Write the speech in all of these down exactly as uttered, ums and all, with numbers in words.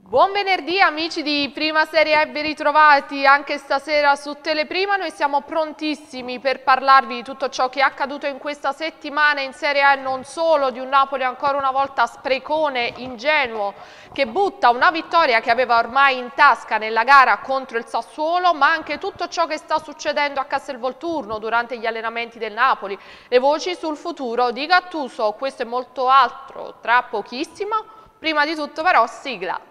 Buon venerdì amici di Prima Serie A, ben ritrovati anche stasera su Teleprima. Noi siamo prontissimi per parlarvi di tutto ciò che è accaduto in questa settimana in Serie A e non solo, di un Napoli ancora una volta sprecone, ingenuo, che butta una vittoria che aveva ormai in tasca nella gara contro il Sassuolo, ma anche tutto ciò che sta succedendo a Castelvolturno durante gli allenamenti del Napoli, le voci sul futuro di Gattuso, questo e molto altro tra pochissimo. Prima di tutto però sigla.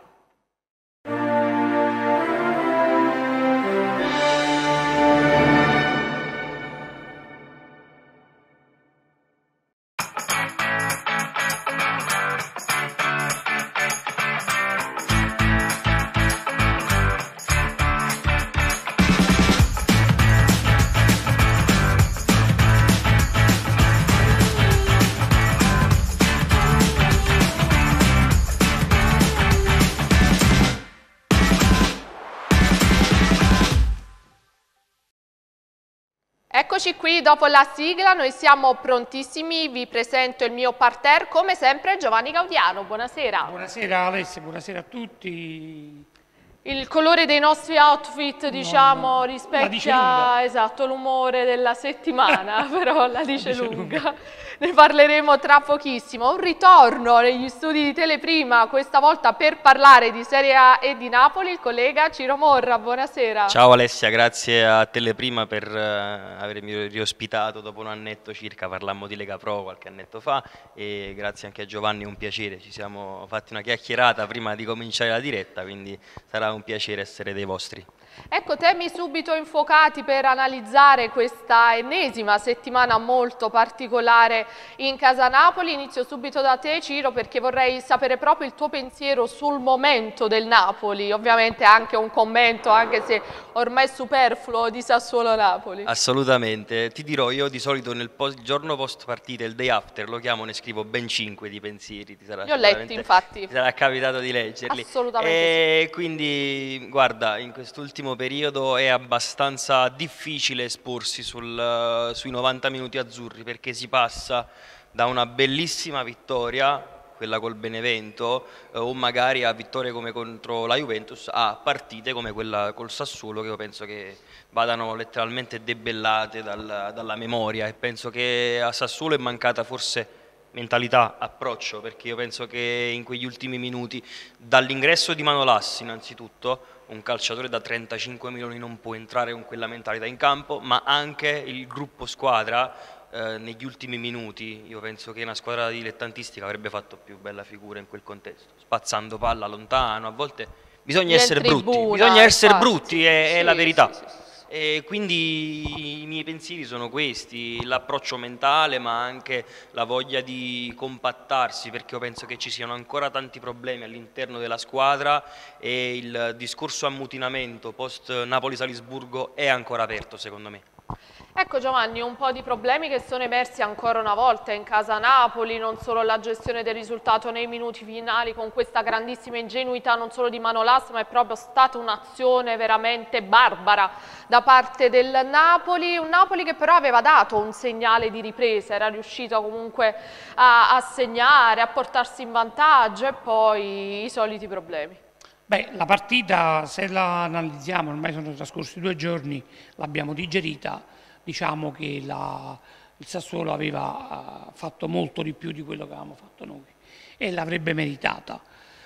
Eccoci qui dopo la sigla, noi siamo prontissimi, vi presento il mio parterre, come sempre Giovanni Gaudiano, buonasera. Buonasera Alessia, buonasera a tutti. Il colore dei nostri outfit, diciamo, no, rispecchia esatto l'umore della settimana, però la dice, la dice lunga. lunga. Ne parleremo tra pochissimo. Un ritorno negli studi di Teleprima, questa volta per parlare di Serie A e di Napoli, il collega Ciro Morra, buonasera. Ciao Alessia, grazie a Teleprima per uh, avermi riospitato dopo un annetto circa, parlammo di Lega Pro qualche annetto fa, e grazie anche a Giovanni, è un piacere, ci siamo fatti una chiacchierata prima di cominciare la diretta, quindi sarà un piacere essere dei vostri. Ecco, temi subito infuocati per analizzare questa ennesima settimana molto particolare in casa Napoli. Inizio subito da te, Ciro, perché vorrei sapere proprio il tuo pensiero sul momento del Napoli, ovviamente anche un commento, anche se ormai è superfluo, di Sassuolo-Napoli. Assolutamente, ti dirò, io di solito nel post, giorno post partita, il day after, lo chiamo, ne scrivo ben cinque di pensieri. Ti sarà, Li ho letti, infatti. Ti sarà capitato di leggerli. Assolutamente e sì. Quindi, guarda, in quest'ultimo periodo è abbastanza difficile esporsi sul, sui novanta minuti azzurri, perché si passa da una bellissima vittoria, quella col Benevento, eh, o magari a vittorie come contro la Juventus, a partite come quella col Sassuolo, che io penso che vadano letteralmente debellate dal, dalla memoria, e penso che a Sassuolo è mancata forse mentalità, approccio, perché io penso che in quegli ultimi minuti, dall'ingresso di Manolas innanzitutto, un calciatore da trentacinque milioni non può entrare con quella mentalità in campo, ma anche il gruppo squadra eh, negli ultimi minuti, io penso che una squadra dilettantistica avrebbe fatto più bella figura in quel contesto, spazzando palla lontano, a volte bisogna essere brutti, bisogna essere brutti, è, è la verità. Sì, sì, sì. E quindi i miei pensieri sono questi, l'approccio mentale, ma anche la voglia di compattarsi, perché io penso che ci siano ancora tanti problemi all'interno della squadra e il discorso ammutinamento post Napoli-Salisburgo è ancora aperto, secondo me. Ecco Giovanni, un po' di problemi che sono emersi ancora una volta in casa Napoli, non solo la gestione del risultato nei minuti finali con questa grandissima ingenuità non solo di Manolas, ma è proprio stata un'azione veramente barbara da parte del Napoli, un Napoli che però aveva dato un segnale di ripresa, era riuscito comunque a, a segnare, a portarsi in vantaggio, e poi i soliti problemi. Beh, la partita, se la analizziamo, ormai sono trascorsi due giorni, l'abbiamo digerita. Diciamo che la, il Sassuolo aveva uh, fatto molto di più di quello che avevamo fatto noi e l'avrebbe meritata.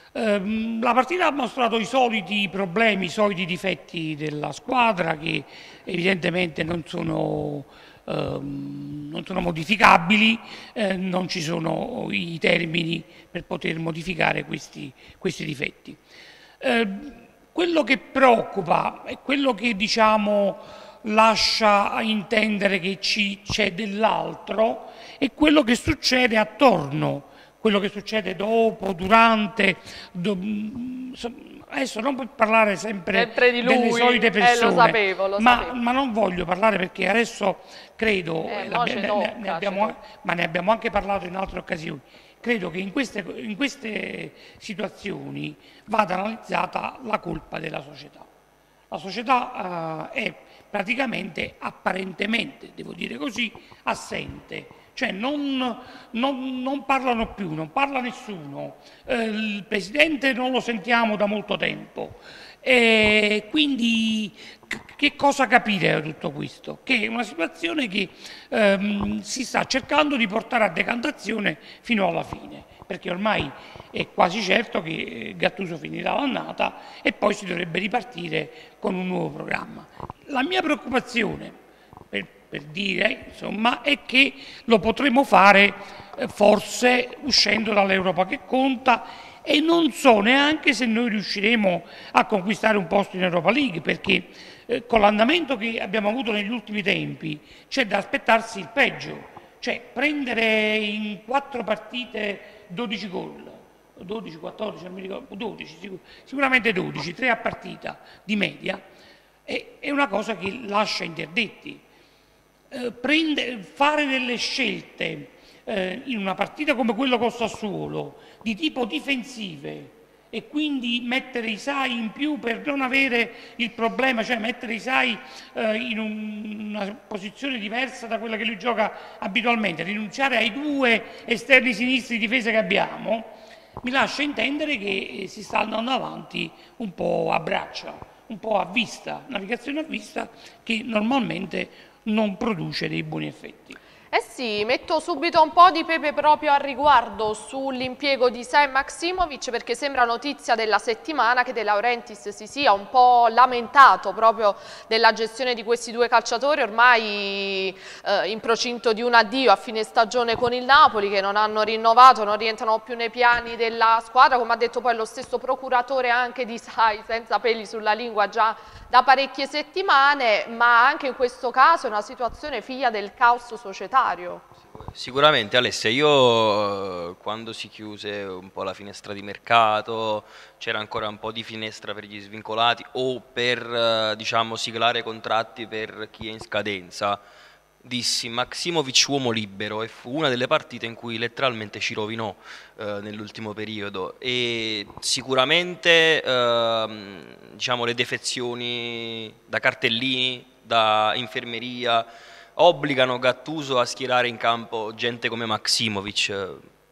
Ehm, la partita ha mostrato i soliti problemi, i soliti difetti della squadra, che evidentemente non sono, ehm, non sono modificabili, eh, non ci sono i termini per poter modificare questi, questi difetti. Eh, quello che preoccupa è quello che, diciamo, lascia intendere che c'è dell'altro, è quello che succede attorno, quello che succede dopo, durante. Do, adesso non per parlare sempre, sempre di lui, delle solite persone, eh, lo sapevo, lo ma, sapevo. ma non voglio parlare, perché adesso credo, eh, ne, tocca, ne abbiamo, ma ne abbiamo anche parlato in altre occasioni. Credo che in queste, in queste situazioni vada analizzata la colpa della società. La società uh, è praticamente, apparentemente, devo dire così, assente cioè non, non, non parlano più, non parla nessuno, eh, il Presidente non lo sentiamo da molto tempo. E quindi che cosa capire da tutto questo? Che è una situazione che ehm, si sta cercando di portare a decantazione fino alla fine, perché ormai è quasi certo che Gattuso finirà l'annata e poi si dovrebbe ripartire con un nuovo programma. La mia preoccupazione, per, per dire, insomma, è che lo potremo fare eh, forse uscendo dall'Europa che conta, e non so neanche se noi riusciremo a conquistare un posto in Europa League, perché eh, con l'andamento che abbiamo avuto negli ultimi tempi c'è da aspettarsi il peggio, cioè prendere in quattro partite dodici gol, dodici, quattordici, non mi ricordo, dodici, sicur sicuramente dodici, tre a partita di media, è, è una cosa che lascia interdetti. Eh, prende, fare delle scelte eh, in una partita come quello con Sassuolo di tipo difensive e quindi mettere i Sai in più per non avere il problema, cioè mettere i Sai eh, in un, una posizione diversa da quella che lui gioca abitualmente, rinunciare ai due esterni sinistri di difesa che abbiamo, mi lascia intendere che si sta andando avanti un po' a braccia, un po' a vista, navigazione a vista che normalmente non produce dei buoni effetti. Eh sì, metto subito un po' di pepe proprio al riguardo sull'impiego di Sai Maksimovic, perché sembra notizia della settimana che De Laurentiis si sia un po' lamentato proprio della gestione di questi due calciatori ormai eh, in procinto di un addio a fine stagione con il Napoli, che non hanno rinnovato, non rientrano più nei piani della squadra, come ha detto poi lo stesso procuratore anche di Sai, senza peli sulla lingua già da parecchie settimane, ma anche in questo caso è una situazione figlia del caos societario. Sicuramente Alessia, io quando si chiuse un po' la finestra di mercato, c'era ancora un po' di finestra per gli svincolati o per diciamo siglare contratti per chi è in scadenza, dissi Maksimovic uomo libero, e fu una delle partite in cui letteralmente ci rovinò eh, nell'ultimo periodo, e sicuramente eh, diciamo le defezioni da cartellini, da infermeria obbligano Gattuso a schierare in campo gente come Maksimovic,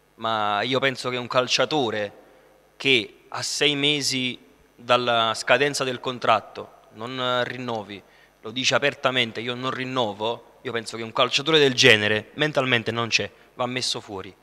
ma io penso che un calciatore che a sei mesi dalla scadenza del contratto non rinnovi, lo dice apertamente, io non rinnovo, io penso che un calciatore del genere mentalmente non c'è, va messo fuori.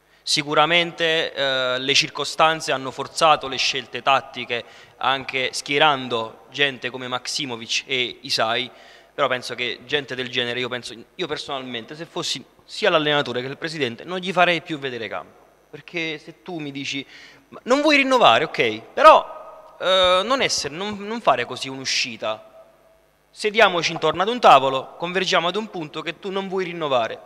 Sicuramente eh, le circostanze hanno forzato le scelte tattiche, anche schierando gente come Maksimovic e Isai, però penso che gente del genere, io, penso, io personalmente, se fossi sia l'allenatore che il presidente, non gli farei più vedere campo. Perché se tu mi dici, non vuoi rinnovare, ok, però eh, non, essere, non, non fare così un'uscita. Sediamoci intorno ad un tavolo, convergiamo ad un punto che tu non vuoi rinnovare.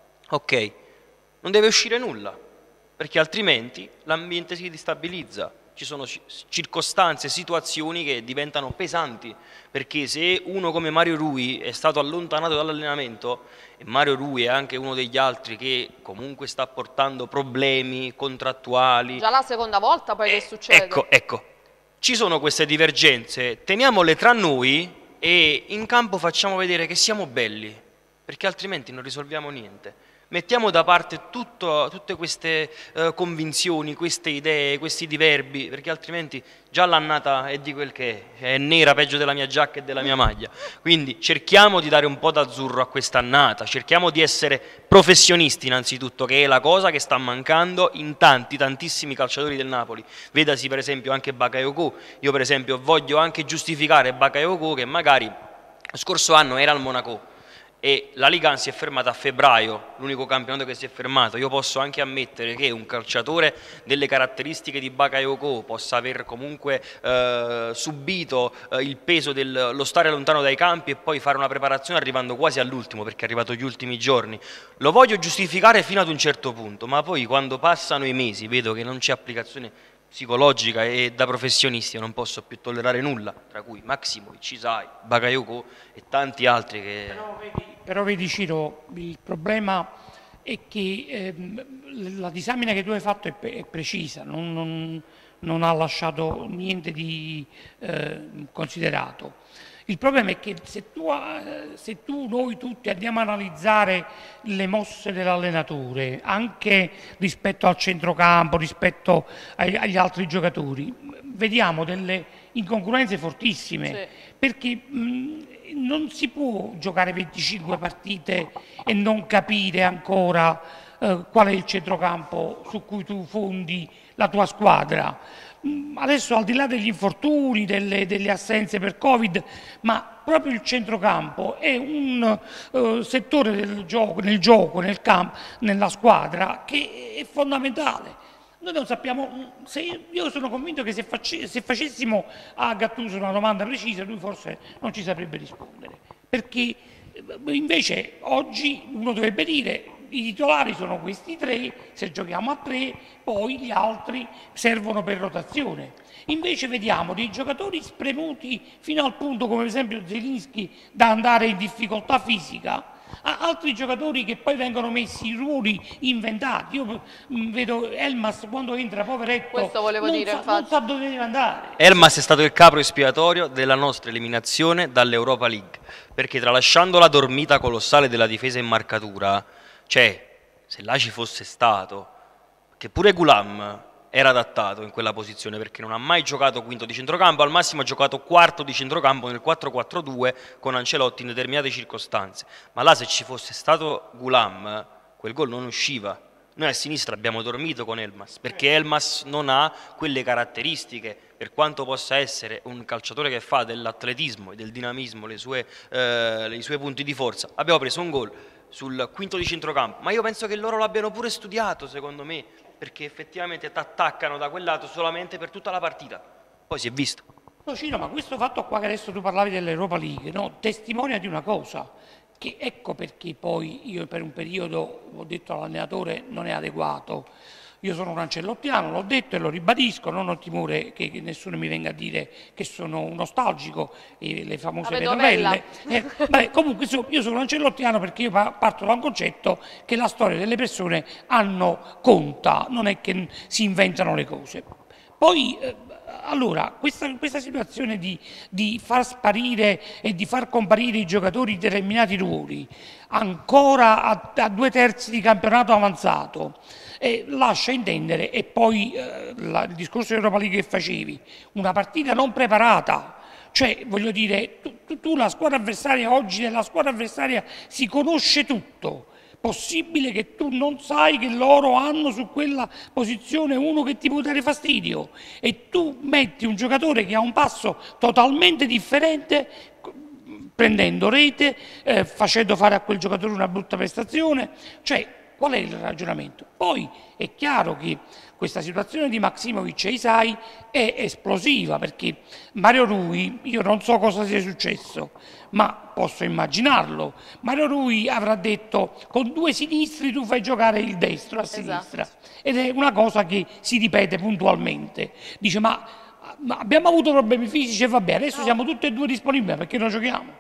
Ok, non deve uscire nulla, perché altrimenti l'ambiente si destabilizza. Ci sono circostanze, situazioni che diventano pesanti, perché se uno come Mario Rui è stato allontanato dall'allenamento, e Mario Rui è anche uno degli altri che comunque sta portando problemi contrattuali. Già la seconda volta poi eh, che succede? Ecco, ecco, ci sono queste divergenze, teniamole tra noi e in campo facciamo vedere che siamo belli, perché altrimenti non risolviamo niente. Mettiamo da parte tutto, tutte queste uh, convinzioni, queste idee, questi diverbi, perché altrimenti già l'annata è di quel che è, è nera peggio della mia giacca e della mia maglia. Quindi cerchiamo di dare un po' d'azzurro a quest'annata, cerchiamo di essere professionisti innanzitutto, che è la cosa che sta mancando in tanti, tantissimi calciatori del Napoli. Vedasi per esempio anche Bakayoko. Io per esempio voglio anche giustificare Bakayoko, che magari lo scorso anno era al Monaco e la Liga si è fermata a febbraio, l'unico campionato che si è fermato. Io posso anche ammettere che un calciatore delle caratteristiche di Bakayoko possa aver comunque eh, subito eh, il peso dello stare lontano dai campi e poi fare una preparazione arrivando quasi all'ultimo, perché è arrivato gli ultimi giorni. Lo voglio giustificare fino ad un certo punto, ma poi quando passano i mesi vedo che non c'è applicazione psicologica e da professionisti io non posso più tollerare nulla, tra cui Maksimovic, Isai, Bakayoko e tanti altri che... Però vedi, però vedi Ciro, il problema è che ehm, la disamina che tu hai fatto è, è precisa, non, non, non ha lasciato niente di eh, considerato. Il problema è che se tu, se tu, noi tutti andiamo a analizzare le mosse dell'allenatore, anche rispetto al centrocampo, rispetto ai, agli altri giocatori, vediamo delle incongruenze fortissime, sì. Perché mh, non si può giocare venticinque partite e non capire ancora eh, qual è il centrocampo su cui tu fondi la tua squadra. Adesso, al di là degli infortuni, delle, delle assenze per Covid, ma proprio il centrocampo è un uh, settore del gioco, nel gioco, nel campo, nella squadra, che è fondamentale. Noi non sappiamo, se, io sono convinto che se, face, se facessimo a Gattuso una domanda precisa, lui forse non ci saprebbe rispondere, perché invece oggi uno dovrebbe dire: i titolari sono questi tre, se giochiamo a tre, poi gli altri servono per rotazione. Invece vediamo dei giocatori spremuti fino al punto, come per esempio Zelinski, da andare in difficoltà fisica, a altri giocatori che poi vengono messi in ruoli inventati. Io mh, vedo Elmas quando entra, poveretto, questo volevo non, dire, sa, non sa dove deve andare. Elmas è stato il capro espiatorio della nostra eliminazione dall'Europa League, perché tralasciando la dormita colossale della difesa in marcatura, cioè, se là ci fosse stato, che pure Gulam era adattato in quella posizione, perché non ha mai giocato quinto di centrocampo, al massimo ha giocato quarto di centrocampo nel quattro quattro due con Ancelotti in determinate circostanze, ma là se ci fosse stato Gulam, quel gol non usciva. Noi a sinistra abbiamo dormito con Elmas, perché Elmas non ha quelle caratteristiche, per quanto possa essere un calciatore che fa dell'atletismo e del dinamismo le sue, eh, i suoi punti di forza. Abbiamo preso un gol sul quinto di centrocampo, ma io penso che loro l'abbiano pure studiato, secondo me, perché effettivamente ti attaccano da quel lato solamente per tutta la partita, poi si è visto. No, Cino, ma questo fatto qua che adesso tu parlavi dell'Europa League, no, testimonia di una cosa, che ecco perché poi io per un periodo ho detto all'allenatore non è adeguato. Io sono un ancellottiano, l'ho detto e lo ribadisco, non ho timore che, che nessuno mi venga a dire che sono un nostalgico, e le famose vedovelle. Eh, vabbè, comunque io sono un ancellottiano perché io parto da un concetto che la storia delle persone hanno conta, non è che si inventano le cose. Poi, eh, allora, questa, questa situazione di, di far sparire e di far comparire i giocatori in determinati ruoli, ancora a, a due terzi di campionato avanzato, eh, lascia intendere, e poi eh, la, il discorso dell'Europa League che facevi, una partita non preparata. Cioè, voglio dire, tu, tu, tu la squadra avversaria, oggi nella squadra avversaria si conosce tutto. Possibile che tu non sai che loro hanno su quella posizione uno che ti può dare fastidio e tu metti un giocatore che ha un passo totalmente differente, prendendo rete, eh, facendo fare a quel giocatore una brutta prestazione. Cioè, qual è il ragionamento? Poi è chiaro che questa situazione di Maksimovic e Isai è esplosiva, perché Mario Rui, io non so cosa sia successo, ma posso immaginarlo. Mario Rui avrà detto: con due sinistri tu fai giocare il destro a sinistra. Esatto. Ed è una cosa che si ripete puntualmente. Dice: ma, ma abbiamo avuto problemi fisici e vabbè, adesso no, siamo tutti e due disponibili, perché non giochiamo?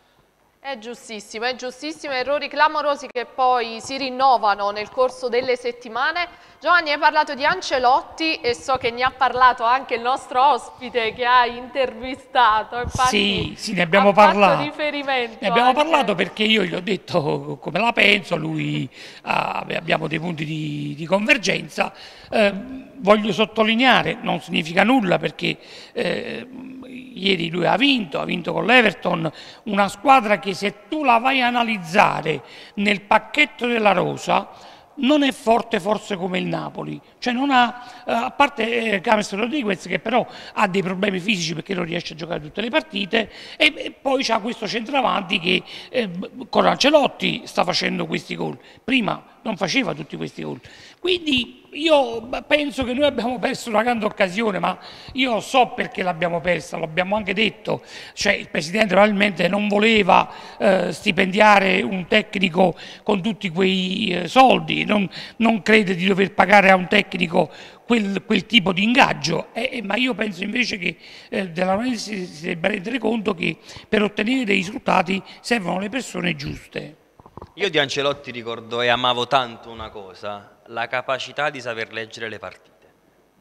È giustissimo, è giustissimo, errori clamorosi che poi si rinnovano nel corso delle settimane. Giovanni, hai parlato di Ancelotti e so che ne ha parlato anche il nostro ospite che ha intervistato. Infatti, sì, sì, ne abbiamo parlato. Riferimento ne abbiamo anche... parlato perché io gli ho detto come la penso, lui ah, abbiamo dei punti di, di convergenza. Eh, voglio sottolineare, non significa nulla perché eh, ieri lui ha vinto, ha vinto con l'Everton, una squadra che se tu la vai a analizzare nel pacchetto della rosa non è forte forse come il Napoli, cioè non ha, eh, a parte eh, James Rodriguez che però ha dei problemi fisici perché non riesce a giocare tutte le partite, e, e poi c'ha questo centravanti che eh, con Ancelotti sta facendo questi gol, prima non faceva tutti questi gol. Quindi io penso che noi abbiamo perso una grande occasione, ma io so perché l'abbiamo persa, l'abbiamo anche detto, cioè il Presidente probabilmente non voleva eh, stipendiare un tecnico con tutti quei eh, soldi, non, non crede di dover pagare a un tecnico quel, quel tipo di ingaggio, eh, ma io penso invece che eh, della si, si debba rendere conto che per ottenere dei risultati servono le persone giuste. Io di Ancelotti ricordo e amavo tanto una cosa, la capacità di saper leggere le partite.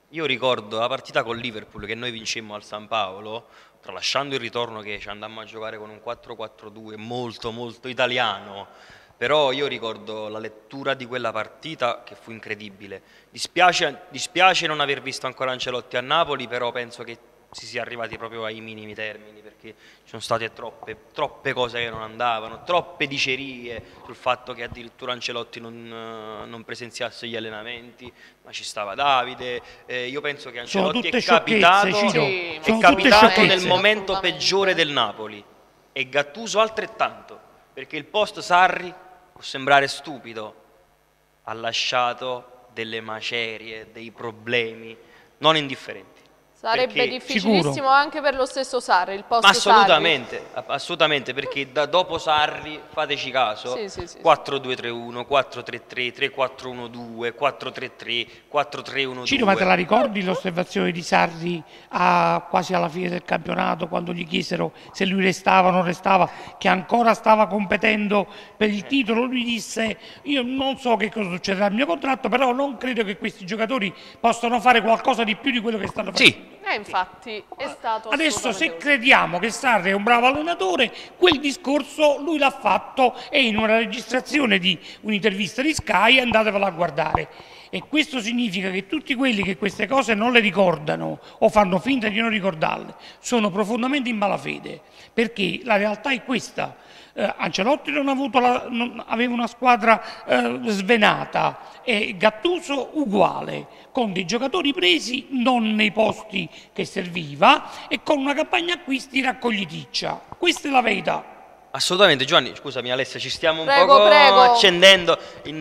Io ricordo la partita con Liverpool che noi vincemmo al San Paolo, tralasciando il ritorno che ci andammo a giocare con un quattro quattro due molto molto italiano, però io ricordo la lettura di quella partita che fu incredibile. Dispiace, dispiace non aver visto ancora Ancelotti a Napoli, però penso che si sia arrivati proprio ai minimi termini, perché ci sono state troppe, troppe cose che non andavano, troppe dicerie sul fatto che addirittura Ancelotti non, non presenziasse gli allenamenti, ma ci stava Davide. Eh, io penso che Ancelotti è capitato, sì, è capitato nel momento peggiore del Napoli, e Gattuso altrettanto, perché il post Sarri, può sembrare stupido, ha lasciato delle macerie, dei problemi non indifferenti. Sarebbe Perché, difficilissimo sicuro, anche per lo stesso Sarri, il post ma assolutamente, Sarri. assolutamente, perché da dopo Sarri, fateci caso, Sì, sì, sì, quattro due tre uno, quattro tre tre, tre quattro uno due, quattro tre tre, quattro tre uno due. Ciro, ma te la ricordi l'osservazione di Sarri a, quasi alla fine del campionato, quando gli chiesero se lui restava o non restava, che ancora stava competendo per il titolo? Lui disse: io non so che cosa succederà al mio contratto, però non credo che questi giocatori possano fare qualcosa di più di quello che stanno facendo. Sì. Eh, infatti è stato Adesso, se così. crediamo che Sarri è un bravo allenatore, quel discorso lui l'ha fatto, e in una registrazione di un'intervista di Sky, andatevela a guardare. E questo significa che tutti quelli che queste cose non le ricordano o fanno finta di non ricordarle sono profondamente in malafede, perché la realtà è questa. Eh, Ancelotti non ha avuto la, non, aveva una squadra eh, svenata, e Gattuso uguale, con dei giocatori presi non nei posti che serviva e con una campagna acquisti raccogliticcia. Questa è la verità. Assolutamente. Giovanni, scusami Alessia, ci stiamo un Prego, po' prego. accendendo in,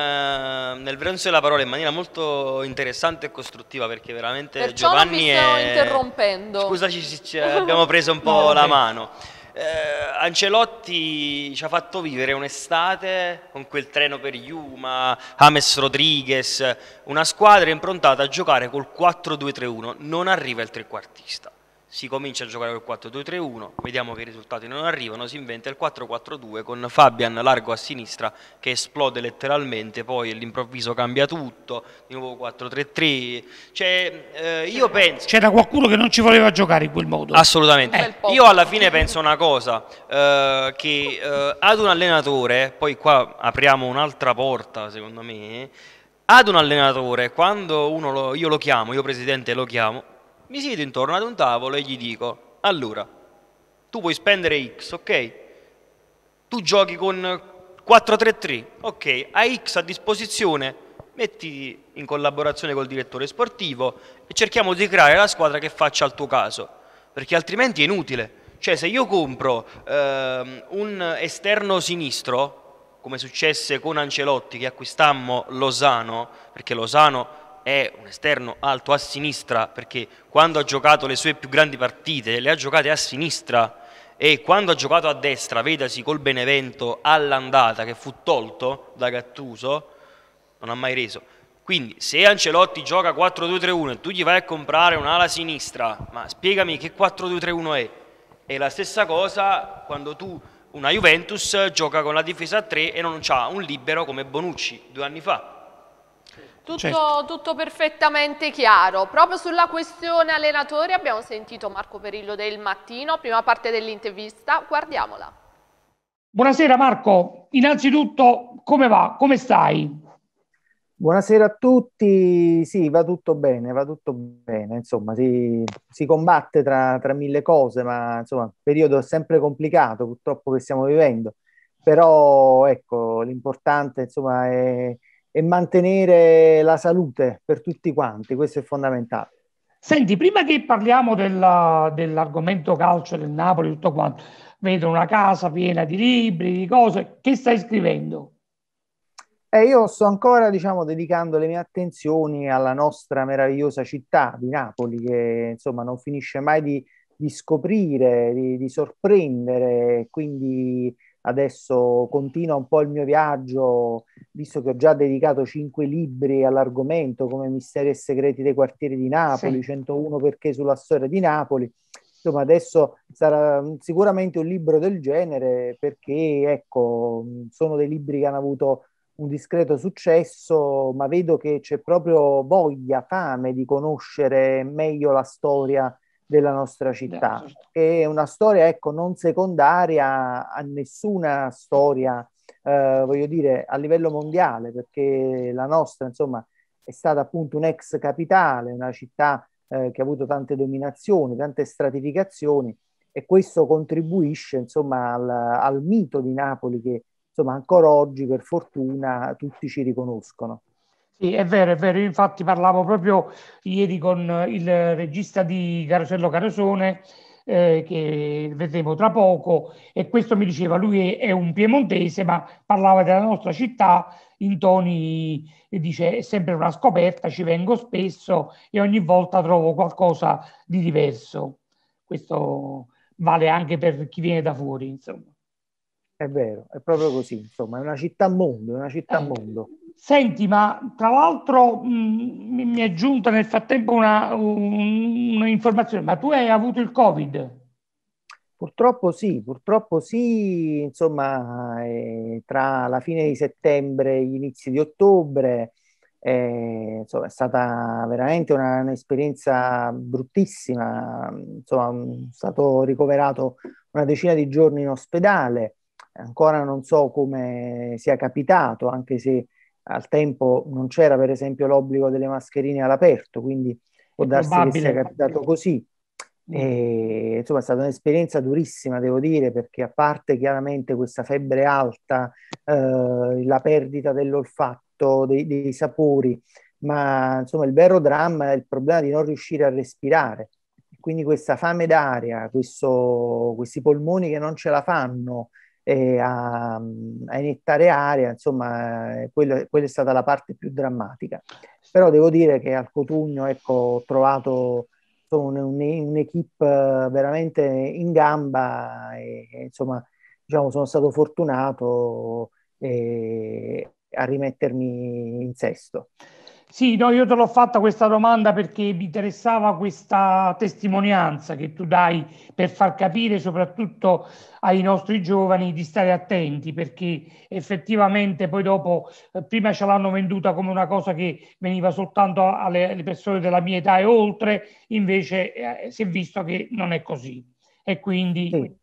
uh, nel vero senso della parola, in maniera molto interessante e costruttiva, perché veramente Perciò non Giovanni vi sto è... interrompendo. Scusaci, ci, ci abbiamo preso un po' No, la vabbè. mano. Eh, Ancelotti ci ha fatto vivere un'estate con quel treno per Yuma, James Rodriguez, una squadra improntata a giocare col quattro due tre uno. Non arriva il trequartista, si comincia a giocare col quattro due tre uno, vediamo che i risultati non arrivano, si inventa il quattro quattro due con Fabian largo a sinistra che esplode letteralmente, poi all'improvviso cambia tutto, di nuovo quattro tre tre. Cioè, eh, io penso... C'era qualcuno che non ci voleva giocare in quel modo. Assolutamente. Bel po'. Io alla fine penso una cosa, eh, che eh, ad un allenatore, poi qua apriamo un'altra porta secondo me, ad un allenatore, quando uno lo, io lo chiamo, io presidente lo chiamo, mi siedo intorno ad un tavolo e gli dico: allora, tu puoi spendere X, ok? Tu giochi con quattro tre tre, ok? Hai X a disposizione, metti in collaborazione col direttore sportivo e cerchiamo di creare la squadra che faccia al tuo caso, perché altrimenti è inutile. Cioè, se io compro ehm, un esterno sinistro, come successe con Ancelotti che acquistammo Lozano, perché Lozano è un esterno alto a sinistra, perché quando ha giocato le sue più grandi partite le ha giocate a sinistra, e quando ha giocato a destra, vedasi col Benevento all'andata che fu tolto da Gattuso, non ha mai reso. Quindi se Ancelotti gioca quattro due tre uno e tu gli vai a comprare un'ala sinistra, ma spiegami che quattro due tre uno è? È la stessa cosa quando tu, una Juventus, gioca con la difesa a tre e non c'ha un libero come Bonucci due anni fa. Tutto, Certo. tutto perfettamente chiaro. Proprio sulla questione allenatori abbiamo sentito Marco Perillo del Mattino, prima parte dell'intervista, guardiamola. Buonasera Marco, innanzitutto come va? Come stai? Buonasera a tutti, sì, va tutto bene, va tutto bene, insomma, si, si combatte tra, tra mille cose, ma insomma, il periodo è sempre complicato, purtroppo, che stiamo vivendo, però ecco, l'importante insomma è, è mantenere la salute per tutti quanti, questo è fondamentale. Senti, prima che parliamo della- dell'argomento calcio del Napoli, tutto quanto, vedo una casa piena di libri, di cose, che stai scrivendo? E io sto ancora, diciamo, dedicando le mie attenzioni alla nostra meravigliosa città di Napoli, che insomma non finisce mai di, di scoprire, di, di sorprendere. Quindi adesso continua un po' il mio viaggio, visto che ho già dedicato cinque libri all'argomento, come Misteri e segreti dei quartieri di Napoli, Sì. centouno perché sulla storia di Napoli. Insomma, adesso sarà sicuramente un libro del genere, perché ecco, sono dei libri che hanno avuto un discreto successo, ma vedo che c'è proprio voglia, fame di conoscere meglio la storia della nostra città, che è una storia, ecco, non secondaria a nessuna storia, eh, voglio dire, a livello mondiale, perché la nostra, insomma, è stata appunto un'ex capitale, una città eh, che ha avuto tante dominazioni, tante stratificazioni, e questo contribuisce, insomma, al, al mito di Napoli che, insomma, ancora oggi, per fortuna, tutti ci riconoscono. Sì, è vero, è vero. Io infatti parlavo proprio ieri con il regista di Carosello Carosone, eh, che vedremo tra poco, e questo mi diceva, lui è, è un piemontese, ma parlava della nostra città in toni, e dice, è sempre una scoperta, ci vengo spesso e ogni volta trovo qualcosa di diverso. Questo vale anche per chi viene da fuori, insomma. È vero, è proprio così, insomma, è una città a mondo, è una città a Eh, mondo. Senti, ma tra l'altro mh, mi mi è giunta nel frattempo una, un- un'informazione, ma tu hai avuto il Covid? Purtroppo sì, purtroppo sì, insomma, eh, tra la fine di settembre e gli inizi di ottobre, eh, insomma, è stata veramente una- un'esperienza bruttissima. Insomma, sono stato ricoverato una decina di giorni in ospedale, ancora non so come sia capitato, anche se al tempo non c'era, per esempio, l'obbligo delle mascherine all'aperto, quindi può È darsi che sia probabile. capitato così. Mm. E, insomma, è stata un'esperienza durissima, devo dire, perché a parte chiaramente questa febbre alta, eh, la perdita dell'olfatto, dei, dei sapori, ma insomma il vero dramma è il problema di non riuscire a respirare. Quindi questa fame d'aria, questo- questi polmoni che non ce la fanno eh, a, a iniettare aria, insomma, eh, quello- quella è stata la parte più drammatica. Però devo dire che al Cotugno, ecco, ho trovato insomma, un- un- un'equipe eh, veramente in gamba e, e, insomma, diciamo, sono stato fortunato eh, a rimettermi in sesto. Sì, no, io te l'ho fatta questa domanda perché mi interessava questa testimonianza che tu dai per far capire soprattutto ai nostri giovani di stare attenti, perché effettivamente poi dopo, eh, prima ce l'hanno venduta come una cosa che veniva soltanto alle, alle persone della mia età e oltre, invece eh, si è visto che non è così. E quindi, Sì,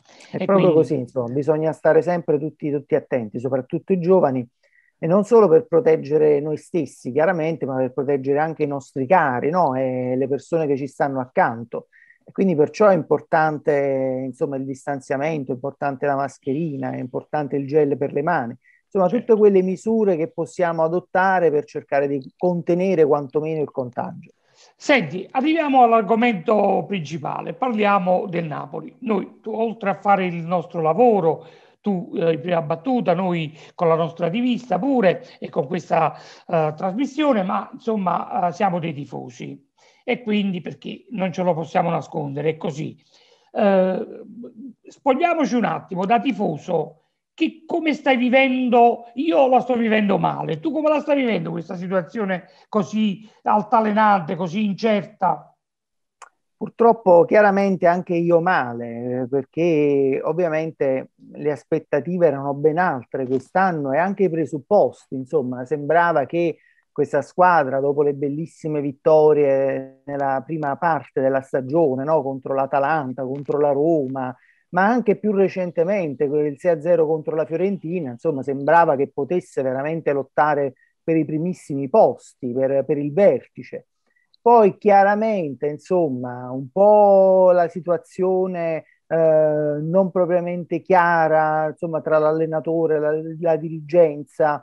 è e proprio quindi così, insomma, bisogna stare sempre tutti, tutti attenti, soprattutto i giovani, e non solo per proteggere noi stessi, chiaramente, ma per proteggere anche i nostri cari, no? E le persone che ci stanno accanto. E quindi perciò è importante, insomma, il distanziamento, è importante la mascherina, è importante il gel per le mani, insomma, tutte certo. quelle misure che possiamo adottare per cercare di contenere quantomeno il contagio. Senti, arriviamo all'argomento principale, parliamo del Napoli. Noi, tu, oltre a fare il nostro lavoro, tu eh, in prima battuta, noi con la nostra rivista pure e con questa eh, trasmissione, ma insomma eh, siamo dei tifosi e quindi perché non ce lo possiamo nascondere, è così. Eh, spogliamoci un attimo da tifoso. Che, come stai vivendo? Io la sto vivendo male. Tu come la stai vivendo questa situazione così altalenante, così incerta? Purtroppo, chiaramente anche io male, eh, perché ovviamente le aspettative erano ben altre quest'anno e anche i presupposti. Insomma, sembrava che questa squadra, dopo le bellissime vittorie nella prima parte della stagione, no? Contro l'Atalanta, contro la Roma, ma anche più recentemente quel sei a zero contro la Fiorentina, insomma, sembrava che potesse veramente lottare per i primissimi posti, per, per il vertice. Poi chiaramente, insomma, un po' la situazione eh, non propriamente chiara, insomma, tra l'allenatore e la, la dirigenza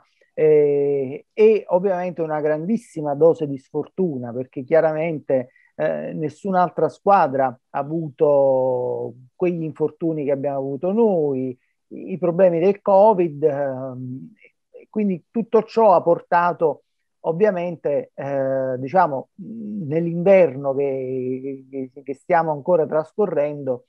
eh, e ovviamente una grandissima dose di sfortuna, perché chiaramente eh, nessun'altra squadra ha avuto quegli infortuni che abbiamo avuto noi, i, i problemi del Covid, ehm, quindi tutto ciò ha portato ovviamente, eh, diciamo, nell'inverno che, che- che stiamo ancora trascorrendo,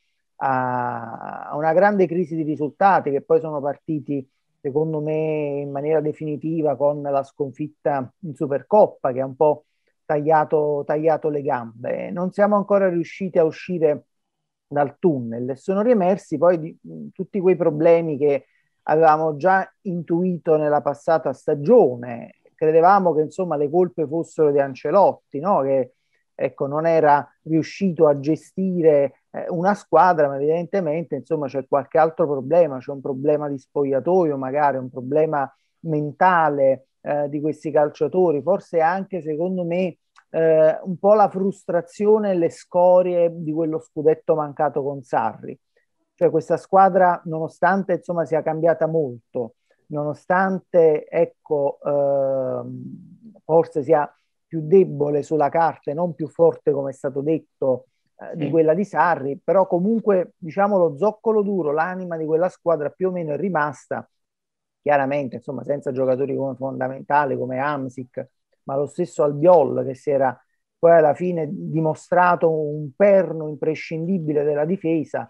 a, a una grande crisi di risultati che poi sono partiti, secondo me, in maniera definitiva con la sconfitta in Supercoppa che ha un po' tagliato, tagliato le gambe. Non siamo ancora riusciti a uscire dal tunnel e sono riemersi poi di, tutti quei problemi che avevamo già intuito nella passata stagione. Credevamo che insomma le colpe fossero di Ancelotti, no? Che ecco, non era riuscito a gestire eh, una squadra, ma evidentemente insomma c'è qualche altro problema, c'è un problema di spogliatoio, magari un problema mentale eh, di questi calciatori, forse anche secondo me eh, un po' la frustrazione e le scorie di quello scudetto mancato con Sarri. Cioè questa squadra, nonostante insomma sia cambiata molto, nonostante ecco ehm, forse sia più debole sulla carta e non più forte come è stato detto eh, di quella di Sarri, però comunque diciamo lo zoccolo duro, l'anima di quella squadra più o meno è rimasta, chiaramente insomma senza giocatori come fondamentali come Hamsik, ma lo stesso Albiol che si era poi alla fine dimostrato un perno imprescindibile della difesa.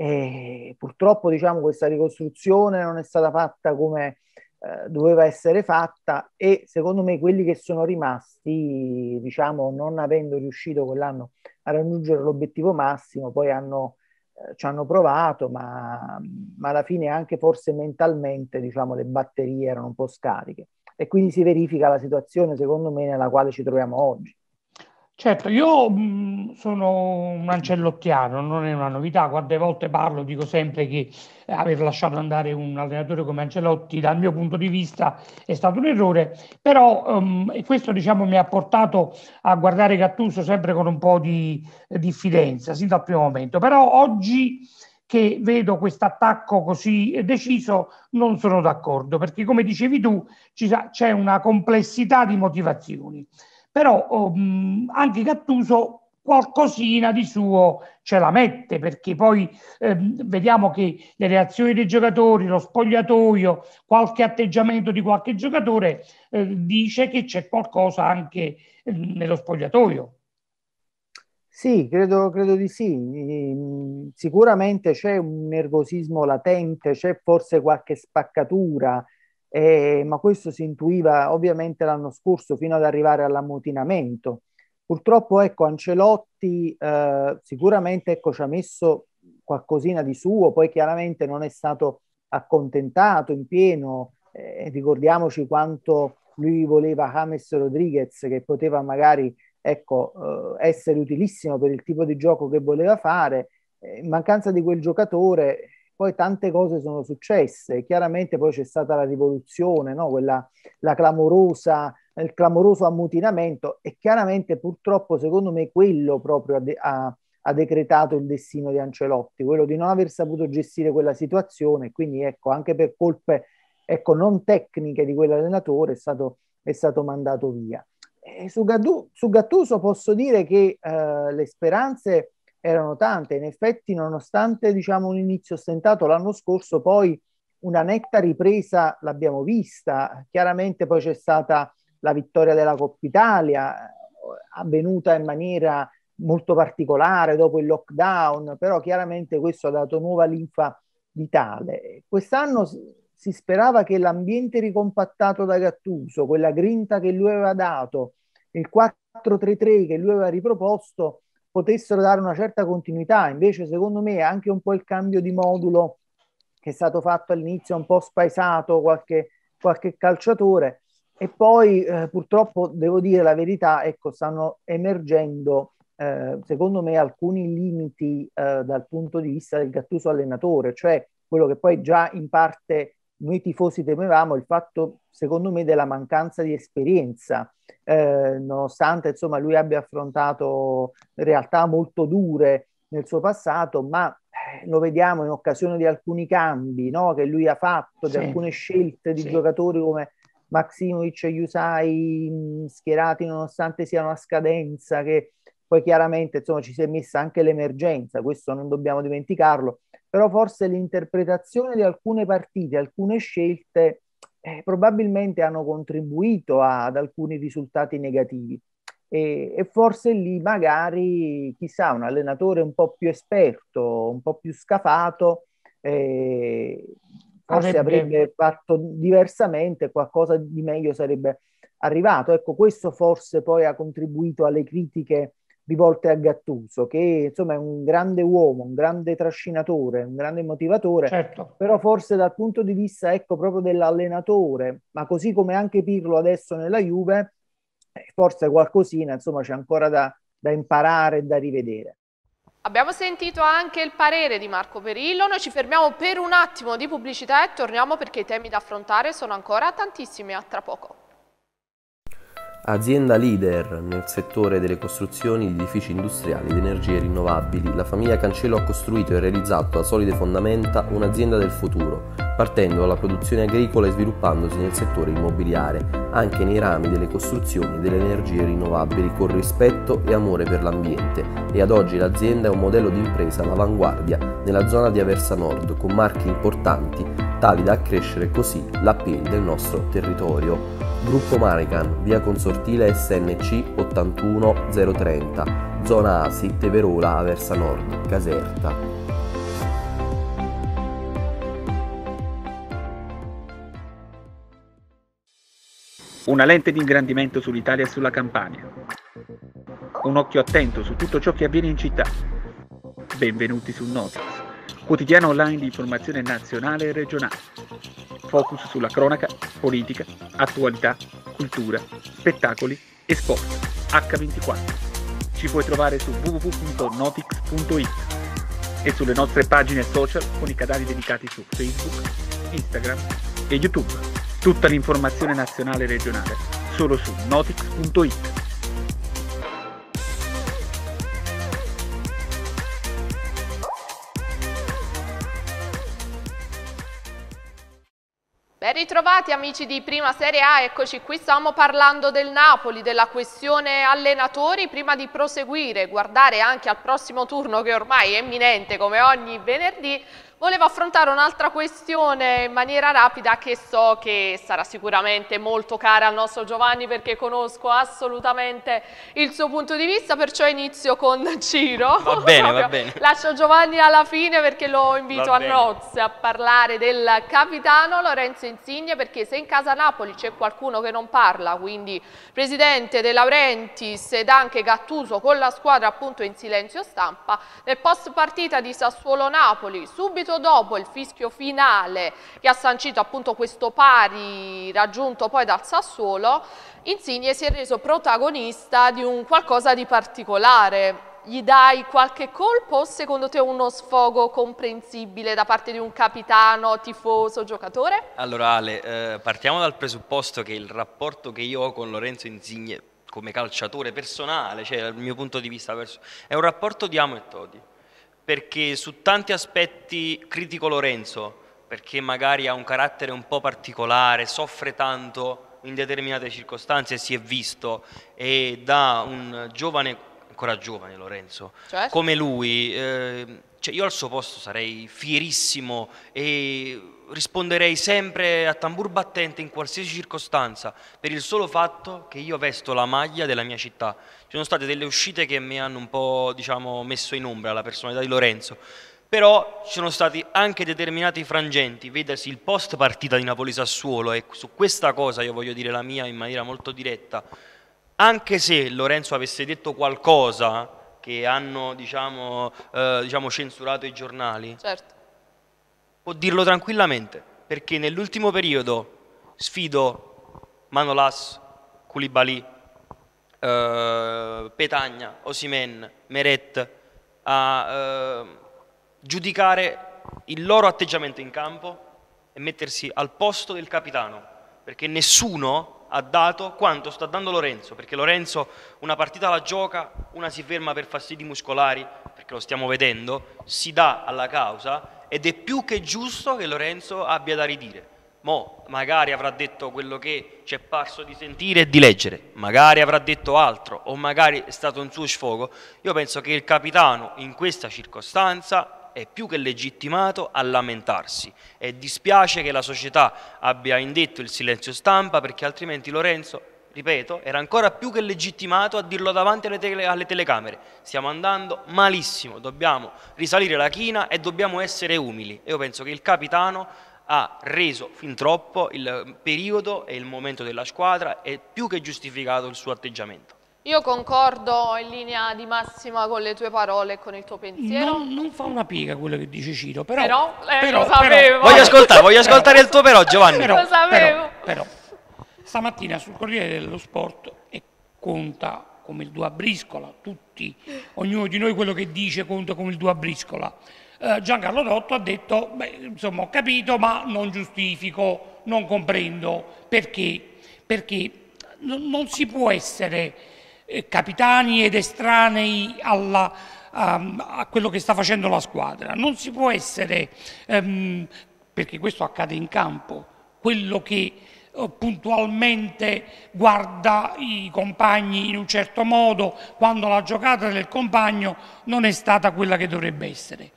E purtroppo diciamo questa ricostruzione non è stata fatta come eh, doveva essere fatta, e secondo me quelli che sono rimasti, diciamo, non avendo riuscito quell'anno a raggiungere l'obiettivo massimo, poi hanno, eh, ci hanno provato, ma, ma alla fine anche forse mentalmente, diciamo, le batterie erano un po' scariche, e quindi si verifica la situazione secondo me nella quale ci troviamo oggi. Certo, io mh, sono un ancellottiano, non è una novità, quante volte parlo, dico sempre che eh, aver lasciato andare un allenatore come Ancelotti dal mio punto di vista è stato un errore, però um, e questo diciamo mi ha portato a guardare Gattuso sempre con un po' di eh, diffidenza, sin dal primo momento, però oggi che vedo questo attacco così deciso non sono d'accordo, perché come dicevi tu ci sa- c'è una complessità di motivazioni. Però um, anche Gattuso qualcosina di suo ce la mette, perché poi ehm, vediamo che le reazioni dei giocatori, lo spogliatoio, qualche atteggiamento di qualche giocatore eh, dice che c'è qualcosa anche eh, nello spogliatoio. Sì, credo, credo di sì. Mm, sicuramente c'è un nervosismo latente, c'è forse qualche spaccatura, eh, ma questo si intuiva ovviamente l'anno scorso fino ad arrivare all'ammutinamento. Purtroppo, ecco, Ancelotti eh, sicuramente ecco, ci ha messo qualcosina di suo, poi chiaramente non è stato accontentato in pieno. Eh, ricordiamoci quanto lui voleva James Rodriguez, che poteva magari ecco, eh, essere utilissimo per il tipo di gioco che voleva fare. Eh, in mancanza di quel giocatore, poi tante cose sono successe. Chiaramente poi c'è stata la rivoluzione, no? Quella, la clamorosa, il clamoroso ammutinamento, e chiaramente purtroppo secondo me quello proprio ha, de- ha, ha decretato il destino di Ancelotti, quello di non aver saputo gestire quella situazione. Quindi ecco, anche per colpe ecco, non tecniche di quell'allenatore è stato, è stato mandato via. E su, Gattu- su Gattuso posso dire che eh, le speranze erano tante. In effetti, nonostante diciamo, un inizio stentato l'anno scorso, poi una netta ripresa l'abbiamo vista. Chiaramente poi c'è stata la vittoria della Coppa Italia, avvenuta in maniera molto particolare dopo il lockdown, però chiaramente questo ha dato nuova linfa vitale. Quest'anno si sperava che l'ambiente ricompattato da Gattuso, quella grinta che lui aveva dato, il quattro tre tre che lui aveva riproposto, potessero dare una certa continuità. Invece, secondo me, anche un po' il cambio di modulo che è stato fatto all'inizio, un po' spaesato qualche, qualche calciatore, e poi eh, purtroppo devo dire la verità, ecco, stanno emergendo eh, secondo me alcuni limiti eh, dal punto di vista del Gattuso allenatore, cioè quello che poi già in parte noi tifosi temevamo, il fatto secondo me della mancanza di esperienza, eh, nonostante insomma lui abbia affrontato realtà molto dure nel suo passato, ma eh, lo vediamo in occasione di alcuni cambi, no, che lui ha fatto, di Sì, alcune scelte di sì. giocatori come Maksimovic e Yusai schierati nonostante siano a scadenza, che poi chiaramente insomma ci si è messa anche l'emergenza, questo non dobbiamo dimenticarlo, però forse l'interpretazione di alcune partite, alcune scelte eh, probabilmente hanno contribuito a, ad alcuni risultati negativi, e, e forse lì magari chissà un allenatore un po' più esperto, un po' più scafato, eh, forse Avrebbe, avrebbe fatto diversamente, qualcosa di meglio sarebbe arrivato. Ecco, questo forse poi ha contribuito alle critiche rivolte a Gattuso, che insomma è un grande uomo, un grande trascinatore, un grande motivatore, Certo. però forse dal punto di vista, ecco, proprio dell'allenatore, ma così come anche Pirlo adesso nella Juve, forse qualcosina, insomma, c'è ancora da, da imparare e da rivedere. Abbiamo sentito anche il parere di Marco Perillo, noi ci fermiamo per un attimo di pubblicità e torniamo perché i temi da affrontare sono ancora tantissimi, a tra poco. Azienda leader nel settore delle costruzioni di edifici industriali ed energie rinnovabili, la famiglia Cancello ha costruito e realizzato a solide fondamenta un'azienda del futuro, partendo dalla produzione agricola e sviluppandosi nel settore immobiliare, anche nei rami delle costruzioni e delle energie rinnovabili con rispetto e amore per l'ambiente, e ad oggi l'azienda è un modello di impresa all'avanguardia nella zona di Aversa Nord, con marchi importanti tali da accrescere così l'appeal del nostro territorio. Gruppo Marican, via Consortile S N C ottantuno zero trenta, zona Asi, Teverola, Aversa Nord, Caserta. Una lente di ingrandimento sull'Italia e sulla Campania. Un occhio attento su tutto ciò che avviene in città. Benvenuti su Notix, quotidiano online di informazione nazionale e regionale. Focus sulla cronaca, politica, attualità, cultura, spettacoli e sport. acca ventiquattro. Ci puoi trovare su w w w punto notix punto it e sulle nostre pagine social con i canali dedicati su Facebook, Instagram e YouTube. Tutta l'informazione nazionale e regionale solo su notix punto it. Ben ritrovati amici di Prima Serie A, eccoci qui, stiamo parlando del Napoli, della questione allenatori. Prima di proseguire, guardare anche al prossimo turno che ormai è imminente come ogni venerdì, volevo affrontare un'altra questione in maniera rapida che so che sarà sicuramente molto cara al nostro Giovanni perché conosco assolutamente il suo punto di vista, perciò inizio con Ciro. Va bene, va bene. Lascio Giovanni alla fine perché lo invito Va a bene. nozze a parlare del capitano Lorenzo Insigne, perché se in casa Napoli c'è qualcuno che non parla, quindi presidente De Laurentiis ed anche Gattuso con la squadra appunto in silenzio stampa, nel post partita di Sassuolo-Napoli, subito dopo il fischio finale che ha sancito appunto questo pari raggiunto poi dal Sassuolo, Insigne si è reso protagonista di un qualcosa di particolare. Gli dai qualche colpo o secondo te uno sfogo comprensibile da parte di un capitano, tifoso, giocatore? Allora Ale, eh, partiamo dal presupposto che il rapporto che io ho con Lorenzo Insigne come calciatore personale, cioè dal mio punto di vista perso- è un rapporto di amo e todi, perché su tanti aspetti critico Lorenzo, perché magari ha un carattere un po' particolare, soffre tanto in determinate circostanze, si è visto, e da un giovane, ancora giovane Lorenzo, Certo. come lui, eh, cioè io al suo posto sarei fierissimo e risponderei sempre a tambur battente in qualsiasi circostanza, per il solo fatto che io vesto la maglia della mia città. Ci sono state delle uscite che mi hanno un po', diciamo, messo in ombra la personalità di Lorenzo, però ci sono stati anche determinati frangenti, vedasi il post partita di Napoli-Sassuolo, e su questa cosa io voglio dire la mia in maniera molto diretta. Anche se Lorenzo avesse detto qualcosa che hanno, diciamo, eh, diciamo censurato i giornali, Certo. può dirlo tranquillamente, perché nell'ultimo periodo sfido Manolas, Koulibaly, eh, Petagna, Osimhen, Meret a eh, giudicare il loro atteggiamento in campo e mettersi al posto del capitano, perché nessuno ha dato quanto sta dando Lorenzo, perché Lorenzo una partita la gioca, una si ferma per fastidi muscolari, perché lo stiamo vedendo, si dà alla causa ed è più che giusto che Lorenzo abbia da ridire. Mo magari avrà detto quello che ci è parso di sentire e di leggere, magari avrà detto altro o magari è stato un suo sfogo. Io penso che il capitano in questa circostanza è più che legittimato a lamentarsi e dispiace che la società abbia indetto il silenzio stampa, perché altrimenti Lorenzo, ripeto, era ancora più che legittimato a dirlo davanti alle, tele, alle telecamere. Stiamo andando malissimo, dobbiamo risalire la china e dobbiamo essere umili. Io penso che il capitano ha reso fin troppo il periodo e il momento della squadra, è più che giustificato il suo atteggiamento. Io concordo in linea di massima con le tue parole e con il tuo pensiero. Non, non fa una piega quello che dice Ciro, però... Però, eh, però, lo sapevo. però Voglio ascoltare, voglio ascoltare il tuo però, Giovanni. Però, Lo sapevo. Però, però, stamattina sul Corriere dello Sport, e conta come il due a briscola, tutti, ognuno di noi quello che dice conta come il due a briscola. Eh, Giancarlo Dotto ha detto, beh, insomma, ho capito, ma non giustifico, non comprendo. Perché? Perché non, non si può essere eh, capitani ed estranei alla, a, a quello che sta facendo la squadra. Non si può essere, ehm, perché questo accade in campo, quello che puntualmente guarda i compagni in un certo modo quando la giocata del compagno non è stata quella che dovrebbe essere.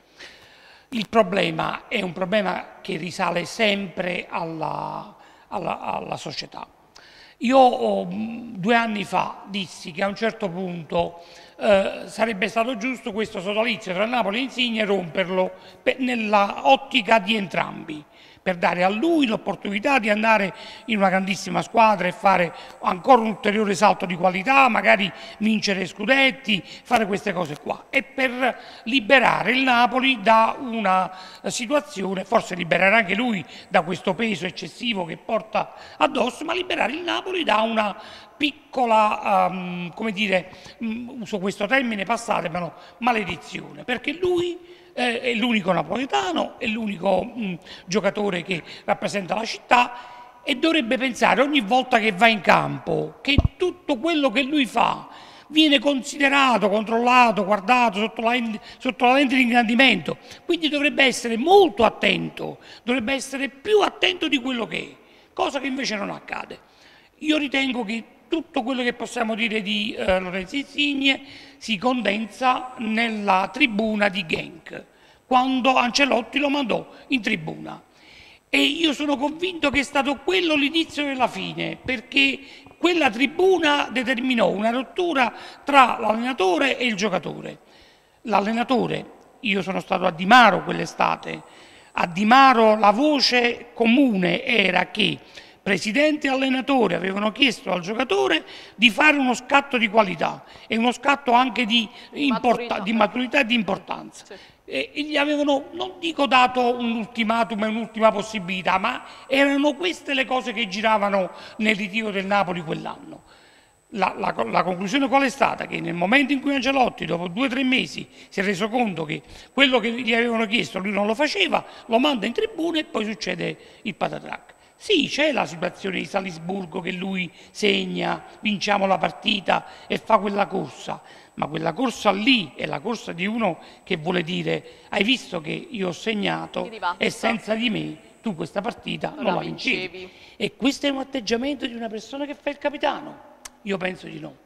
Il problema è un problema che risale sempre alla, alla, alla società. Io oh, due anni fa dissi che a un certo punto eh, sarebbe stato giusto questo sodalizio tra Napoli e Insigne romperlo nella ottica di entrambi, per dare a lui l'opportunità di andare in una grandissima squadra e fare ancora un ulteriore salto di qualità, magari vincere scudetti, fare queste cose qua, e per liberare il Napoli da una situazione, forse liberare anche lui da questo peso eccessivo che porta addosso, ma liberare il Napoli da una piccola, um, come dire, um, uso questo termine, passatemelo, maledizione, perché lui Eh, è l'unico napoletano, è l'unico mh, giocatore che rappresenta la città e dovrebbe pensare ogni volta che va in campo che tutto quello che lui fa viene considerato, controllato, guardato sotto la, sotto la lente di ingrandimento, quindi dovrebbe essere molto attento, dovrebbe essere più attento di quello che è, cosa che invece non accade. Io ritengo che tutto quello che possiamo dire di eh, Lorenzo Insigne si condensa nella tribuna di Genk, quando Ancelotti lo mandò in tribuna. E io sono convinto che è stato quello l'inizio della fine, perché quella tribuna determinò una rottura tra l'allenatore e il giocatore. L'allenatore, io sono stato a Di Maro quell'estate, a Di Maro la voce comune era che presidente e allenatore avevano chiesto al giocatore di fare uno scatto di qualità e uno scatto anche di, maturità, di maturità e di importanza. Sì. E, e gli avevano, non dico dato un ultimatum e un'ultima possibilità, ma erano queste le cose che giravano nel ritiro del Napoli quell'anno. La, la, la conclusione qual è stata? Che nel momento in cui Ancelotti, dopo due o tre mesi, si è reso conto che quello che gli avevano chiesto lui non lo faceva, lo manda in tribuna e poi succede il patatrac. Sì, c'è la situazione di Salisburgo che lui segna, vinciamo la partita e fa quella corsa, ma quella corsa lì è la corsa di uno che vuole dire hai visto che io ho segnato e senza di me tu questa partita non, non la vincevi. vincevi. E questo è un atteggiamento di una persona che fa il capitano? Io penso di no.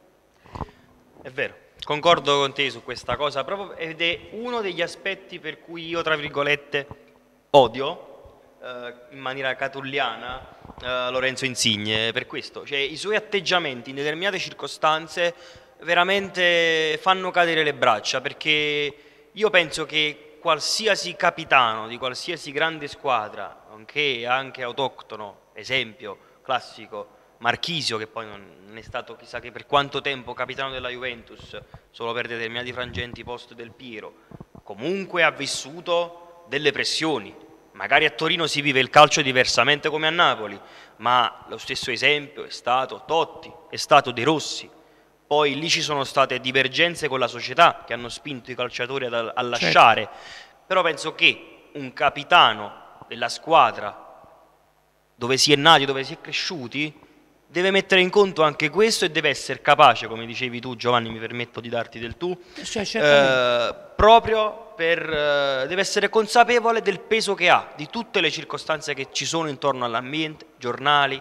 È vero, concordo con te su questa cosa, proprio, ed è uno degli aspetti per cui io, tra virgolette, odio in maniera catulliana uh, Lorenzo Insigne per questo, cioè i suoi atteggiamenti in determinate circostanze veramente fanno cadere le braccia, perché io penso che qualsiasi capitano di qualsiasi grande squadra, nonché anche autoctono, esempio classico Marchisio, che poi non è stato chissà che per quanto tempo capitano della Juventus, solo per determinati frangenti post del Piero, comunque ha vissuto delle pressioni. Magari a Torino si vive il calcio diversamente come a Napoli, ma lo stesso esempio è stato Totti, è stato De Rossi. Poi lì ci sono state divergenze con la società che hanno spinto i calciatori a, a lasciare. Certo. Però penso che un capitano della squadra dove si è nati, dove si è cresciuti, deve mettere in conto anche questo e deve essere capace, come dicevi tu Giovanni, mi permetto di darti del tu, cioè, eh, proprio per, eh, deve essere consapevole del peso che ha, di tutte le circostanze che ci sono intorno all'ambiente, giornali,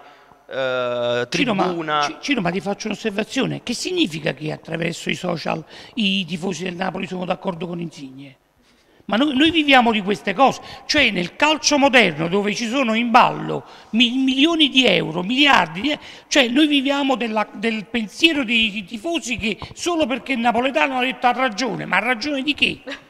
eh, tribuna. Ciro, ma, Ciro, ma ti faccio un'osservazione, che significa che attraverso i social i tifosi del Napoli sono d'accordo con Insigne? Ma noi, noi viviamo di queste cose, cioè nel calcio moderno dove ci sono in ballo mi, milioni di euro, miliardi di euro, cioè noi viviamo della, del pensiero dei tifosi che solo perché il napoletano ha detto ha ragione, ma ha ragione di che?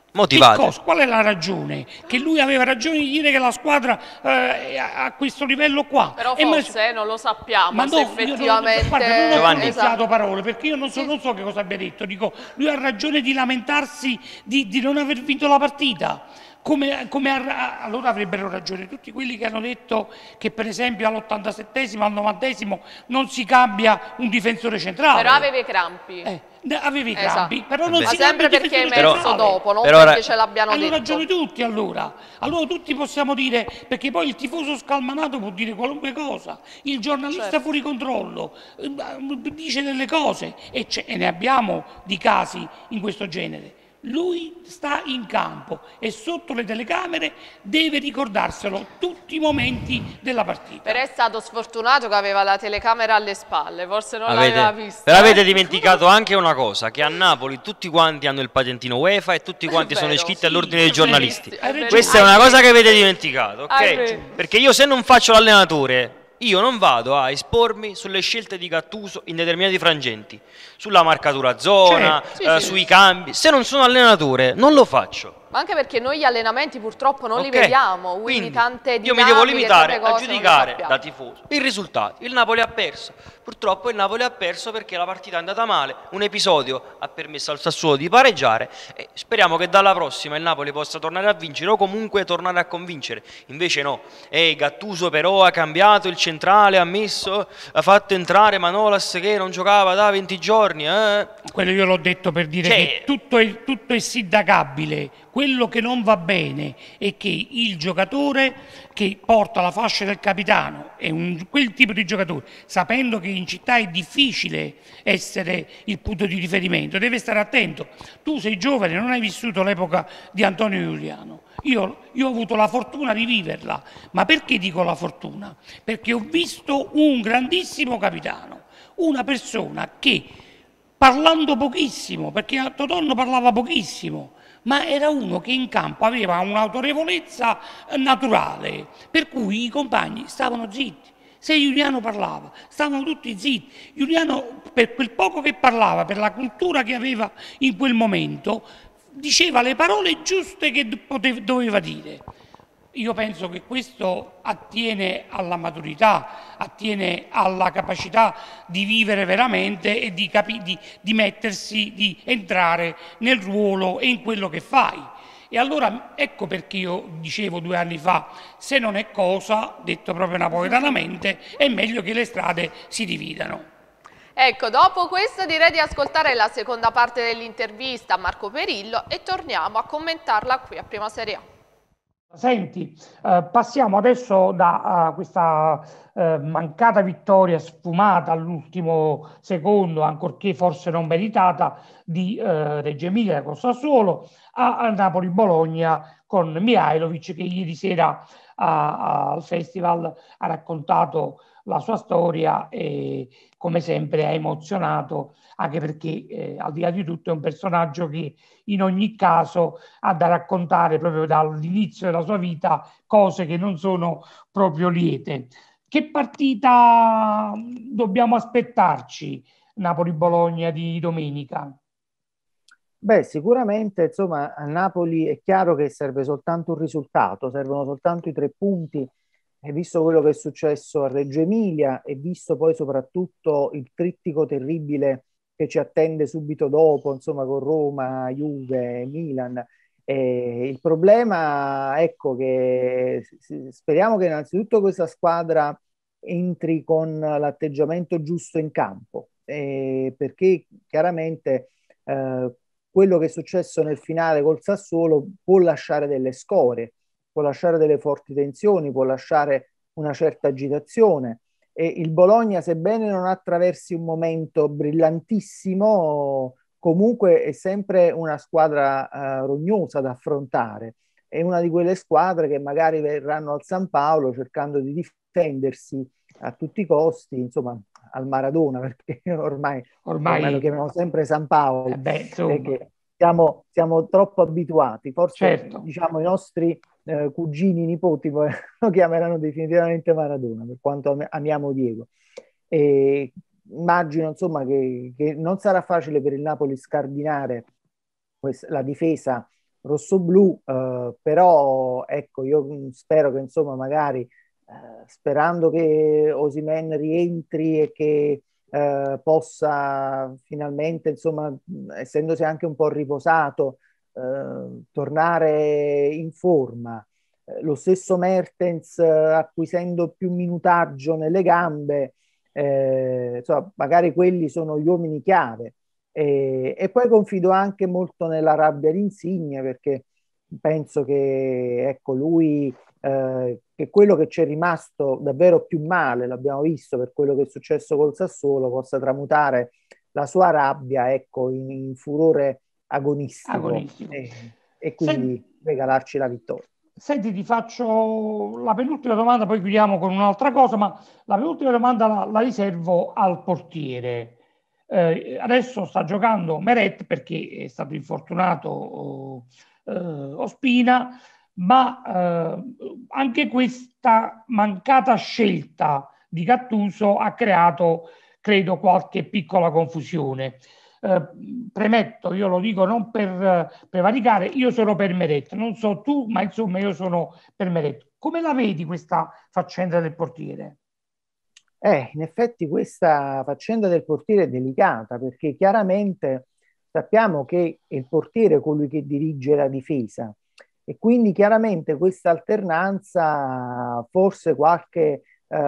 Motivate. Che cosa? Qual è la ragione? Che lui aveva ragione di dire che la squadra eh, a questo livello qua. Però E forse ma... non lo sappiamo ma se no, effettivamente... Io non, guarda, non ho Giovanni. pronunciato parole, perché io non so, non so che cosa abbia detto. Dico, lui ha ragione di lamentarsi di, di non aver vinto la partita. Come, come a, allora avrebbero ragione tutti quelli che hanno detto che per esempio all'ottantasettesimo, al novantesimo non si cambia un difensore centrale. Però aveva i crampi. Eh, avevi i Esatto. crampi, però non Beh. si Ma sempre cambia il perché hai difensore messo centrale. dopo, non Però perché ra- ce l'abbiano Hanno detto. ragione tutti allora. Allora tutti possiamo dire, perché poi il tifoso scalmanato può dire qualunque cosa, il giornalista Certo. fuori controllo eh, dice delle cose e, e ne abbiamo di casi in questo genere. Lui sta in campo e sotto le telecamere deve ricordarselo tutti i momenti della partita. Però è stato sfortunato che aveva la telecamera alle spalle, forse non Avete, l'aveva vista. però avete eh. dimenticato anche una cosa, che a Napoli tutti quanti hanno il patentino UEFA e tutti quanti È sono vero, iscritti sì, all'ordine dei è giornalisti. verissimo, è verissimo. Questa è una cosa che avete dimenticato, Hai ok? ragione. Perché io se non faccio l'allenatore, io non vado a espormi sulle scelte di Gattuso in determinati frangenti, sulla marcatura zona, Certo, sì, eh, sì. sui cambi. Se non sono allenatore, non lo faccio. Ma anche perché noi gli allenamenti purtroppo non li Ok? vediamo, quindi, Quindi tante io dinamiche, mi devo limitare tante a cose non le giudicare sappiamo. da tifoso il risultato. Il Napoli ha perso. Purtroppo il Napoli ha perso perché la partita è andata male. Un episodio ha permesso al Sassuolo di pareggiare e speriamo che dalla prossima il Napoli possa tornare a vincere o comunque tornare a convincere. Invece no. E Gattuso però ha cambiato il centrale, ha messo, ha fatto entrare Manolas che non giocava da venti giorni. Eh. Quello io l'ho detto per dire Cioè- che tutto è, tutto è sindacabile. Quello che non va bene è che il giocatore che porta la fascia del capitano è un, quel tipo di giocatore, sapendo che in città è difficile essere il punto di riferimento, deve stare attento. Tu sei giovane, non hai vissuto l'epoca di Antonio Giuliano. Io, io ho avuto la fortuna di viverla, ma perché dico la fortuna? Perché ho visto un grandissimo capitano, una persona che parlando pochissimo, perché Totonno parlava pochissimo, ma era uno che in campo aveva un'autorevolezza naturale, per cui i compagni stavano zitti. Se Giuliano parlava, stavano tutti zitti. Giuliano, per quel poco che parlava, per la cultura che aveva in quel momento, diceva le parole giuste che poteva, doveva dire. Io penso che questo attiene alla maturità, attiene alla capacità di vivere veramente e di, capi- di, di mettersi, di entrare nel ruolo e in quello che fai. E allora ecco perché io dicevo due anni fa, se non è cosa, detto proprio napoletanamente, è meglio che le strade si dividano. Ecco, dopo questo direi di ascoltare la seconda parte dell'intervista a Marco Perillo e torniamo a commentarla qui a Prima Serie A. Senti, eh, passiamo adesso da uh, questa uh, mancata vittoria sfumata all'ultimo secondo, ancorché forse non meritata, di uh, Reggio Emilia con Sassuolo a, a Napoli-Bologna con Mihajlovic, che ieri sera a, a, al festival ha raccontato la sua storia e come sempre ha emozionato, anche perché eh, al di là di tutto è un personaggio che in ogni caso ha da raccontare proprio dall'inizio della sua vita cose che non sono proprio liete. Che partita dobbiamo aspettarci Napoli-Bologna di domenica? Beh, sicuramente, insomma, a Napoli è chiaro che serve soltanto un risultato, servono soltanto i tre punti. E visto quello che è successo a Reggio Emilia e visto poi soprattutto il trittico terribile che ci attende subito dopo, insomma, con Roma, Juve, Milan. E il problema, ecco, che speriamo che innanzitutto questa squadra entri con l'atteggiamento giusto in campo, eh, perché chiaramente eh, quello che è successo nel finale col Sassuolo può lasciare delle scorie, può lasciare delle forti tensioni, può lasciare una certa agitazione. E il Bologna, sebbene non attraversi un momento brillantissimo, comunque è sempre una squadra uh, rognosa da affrontare. È una di quelle squadre che magari verranno al San Paolo cercando di difendersi a tutti i costi, insomma, al Maradona, perché ormai, Ormai, ormai lo chiamiamo sempre San Paolo, eh beh, perché siamo, siamo troppo abituati. Forse, certo, diciamo, i nostri eh, cugini, nipoti lo chiameranno definitivamente Maradona, per quanto am- amiamo Diego. E immagino, insomma, che, che non sarà facile per il Napoli scardinare questa, la difesa rossoblù, eh, però ecco, io spero che insomma magari, eh, sperando che Osimhen rientri e che eh, possa finalmente, insomma, essendosi anche un po' riposato, eh, tornare in forma. Eh, lo stesso Mertens, eh, acquisendo più minutaggio nelle gambe, eh, insomma, magari quelli sono gli uomini chiave. E, e poi confido anche molto nella rabbia di Insigne, perché penso che ecco, lui, eh, che quello che ci è rimasto davvero più male, l'abbiamo visto per quello che è successo col Sassuolo, possa tramutare la sua rabbia, ecco, in, in furore agonistico, Agonistico. e, e quindi Sen- regalarci la vittoria. Senti, ti faccio la penultima domanda, poi chiudiamo con un'altra cosa, ma la penultima domanda la, la riservo al portiere. Eh, adesso sta giocando Meret perché è stato infortunato eh, Ospina, ma eh, anche questa mancata scelta di Gattuso ha creato, credo, qualche piccola confusione. Eh, premetto, io lo dico non per eh, prevaricare, io sono per Meret, non so tu, ma insomma io sono per Meret. Come la vedi questa faccenda del portiere? Eh, in effetti questa faccenda del portiere è delicata, perché chiaramente sappiamo che è il portiere colui che dirige la difesa, e quindi chiaramente questa alternanza, forse qualche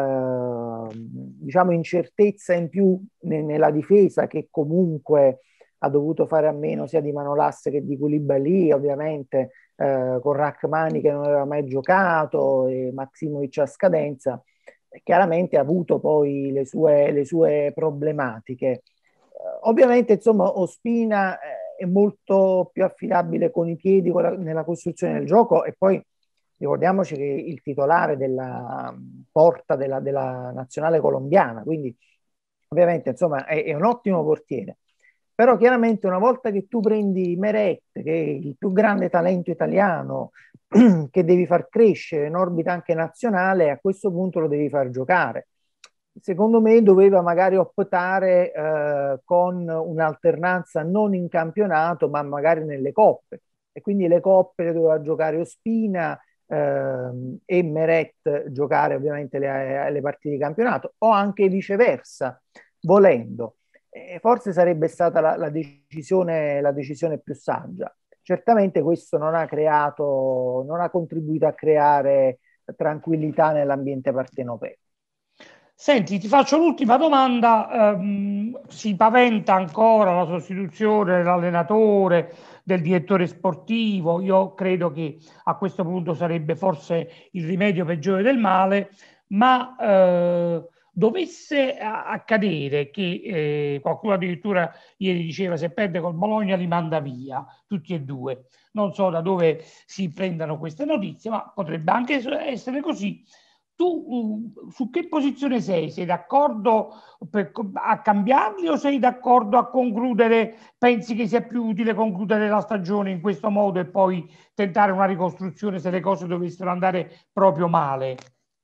eh, diciamo incertezza in più ne- nella difesa, che comunque ha dovuto fare a meno sia di Manolas che di Koulibaly, ovviamente, eh, con Rachmani che non aveva mai giocato e Maximovic a scadenza, chiaramente ha avuto poi le sue, le sue problematiche. Eh, ovviamente, insomma, Ospina eh, è molto più affidabile con i piedi con la- nella costruzione del gioco, e poi ricordiamoci che il titolare della porta della, della nazionale colombiana, quindi ovviamente, insomma, è, è un ottimo portiere. Però chiaramente una volta che tu prendi Meret, che è il più grande talento italiano, che devi far crescere in orbita anche nazionale, a questo punto lo devi far giocare. Secondo me doveva magari optare eh, con un'alternanza non in campionato, ma magari nelle coppe. E quindi le coppe le doveva giocare Ospina, ehm, e Meret giocare ovviamente le, le partite di campionato, o anche viceversa, volendo. E forse sarebbe stata la, la decisione, la decisione più saggia. Certamente questo non ha creato, non ha contribuito a creare tranquillità nell'ambiente partenopeo. Senti, ti faccio l'ultima domanda. Ehm, si paventa ancora la sostituzione dell'allenatore, del direttore sportivo. Io credo che a questo punto sarebbe forse il rimedio peggiore del male, ma eh, dovesse a- accadere che eh, qualcuno addirittura ieri diceva se perde col Bologna li manda via, tutti e due. Non so da dove si prendano queste notizie, ma potrebbe anche essere così. Tu uh, su che posizione sei? Sei d'accordo per- a cambiarli o sei d'accordo a concludere? Pensi che sia più utile concludere la stagione in questo modo e poi tentare una ricostruzione se le cose dovessero andare proprio male?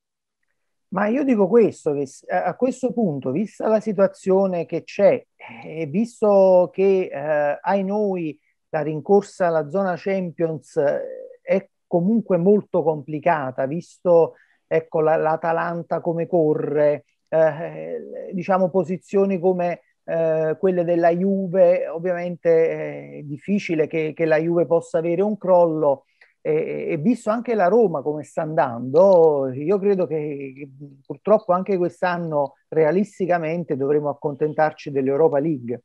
Ma io dico questo, che s- a questo punto, vista la situazione che c'è, e visto che eh, ai noi la rincorsa alla zona Champions eh, è comunque molto complicata, visto ecco, la- l'Atalanta come corre, eh, diciamo posizioni come eh, quelle della Juve, ovviamente eh, è difficile che, che la Juve possa avere un crollo. E, e visto anche la Roma come sta andando, io credo che, che purtroppo anche quest'anno realisticamente dovremo accontentarci dell'Europa League.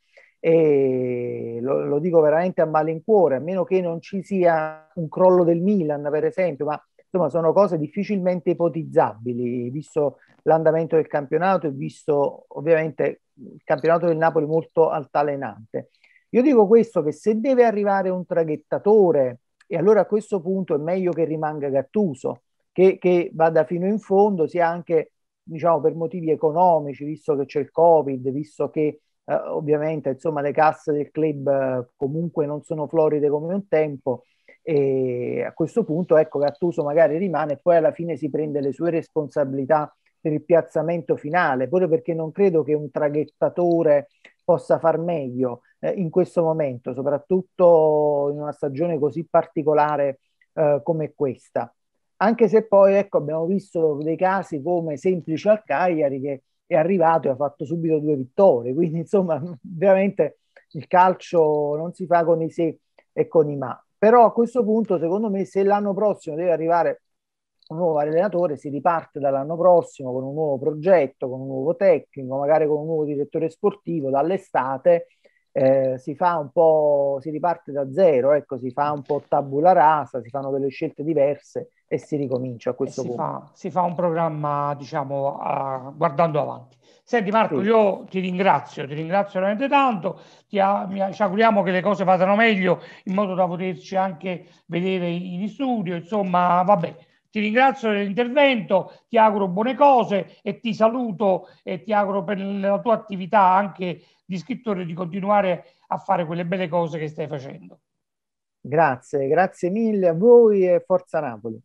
E lo, lo dico veramente a malincuore, a meno che non ci sia un crollo del Milan, per esempio, ma insomma sono cose difficilmente ipotizzabili, visto l'andamento del campionato e visto ovviamente il campionato del Napoli molto altalenante. Io dico questo, che se deve arrivare un traghettatore, e allora a questo punto è meglio che rimanga Gattuso, che, che vada fino in fondo, sia anche diciamo per motivi economici, visto che c'è il Covid, visto che eh, ovviamente insomma le casse del club eh, comunque non sono floride come un tempo, e a questo punto ecco Gattuso magari rimane e poi alla fine si prende le sue responsabilità per il piazzamento finale, pure perché non credo che un traghettatore possa far meglio eh, in questo momento, soprattutto in una stagione così particolare eh, come questa. Anche se poi, ecco, abbiamo visto dei casi come Semplice al Cagliari, che è arrivato e ha fatto subito due vittorie, quindi insomma veramente il calcio non si fa con i se e con i ma. Però a questo punto, secondo me, se l'anno prossimo deve arrivare un nuovo allenatore, si riparte dall'anno prossimo con un nuovo progetto, con un nuovo tecnico, magari con un nuovo direttore sportivo dall'estate. Eh, si fa un po', si riparte da zero, ecco, si fa un po' tabula rasa, si fanno delle scelte diverse e si ricomincia a questo si punto. Fa, si fa un programma, diciamo, uh, guardando avanti. Senti Marco, Sì. io ti ringrazio, ti ringrazio veramente tanto, ti, mi, ci auguriamo che le cose vadano meglio in modo da poterci anche vedere in studio, insomma, vabbè. Ti ringrazio dell'intervento, ti auguro buone cose e ti saluto e ti auguro per la tua attività anche di scrittore di continuare a fare quelle belle cose che stai facendo. Grazie, grazie mille a voi e Forza Napoli.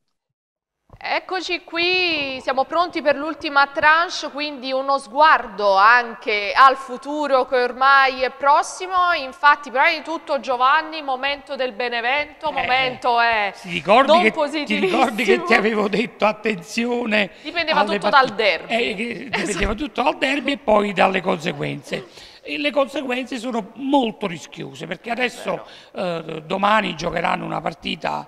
Eccoci qui, siamo pronti per l'ultima tranche, quindi uno sguardo anche al futuro che ormai è prossimo. Infatti, prima di tutto Giovanni, momento del Benevento, eh, momento è ti ricordi non che, positivissimo. Ti ricordi che ti avevo detto attenzione? Dipendeva tutto dal derby. Eh, che dipendeva tutto dal derby e poi dalle conseguenze. E le conseguenze sono molto rischiose perché adesso eh, domani giocheranno una partita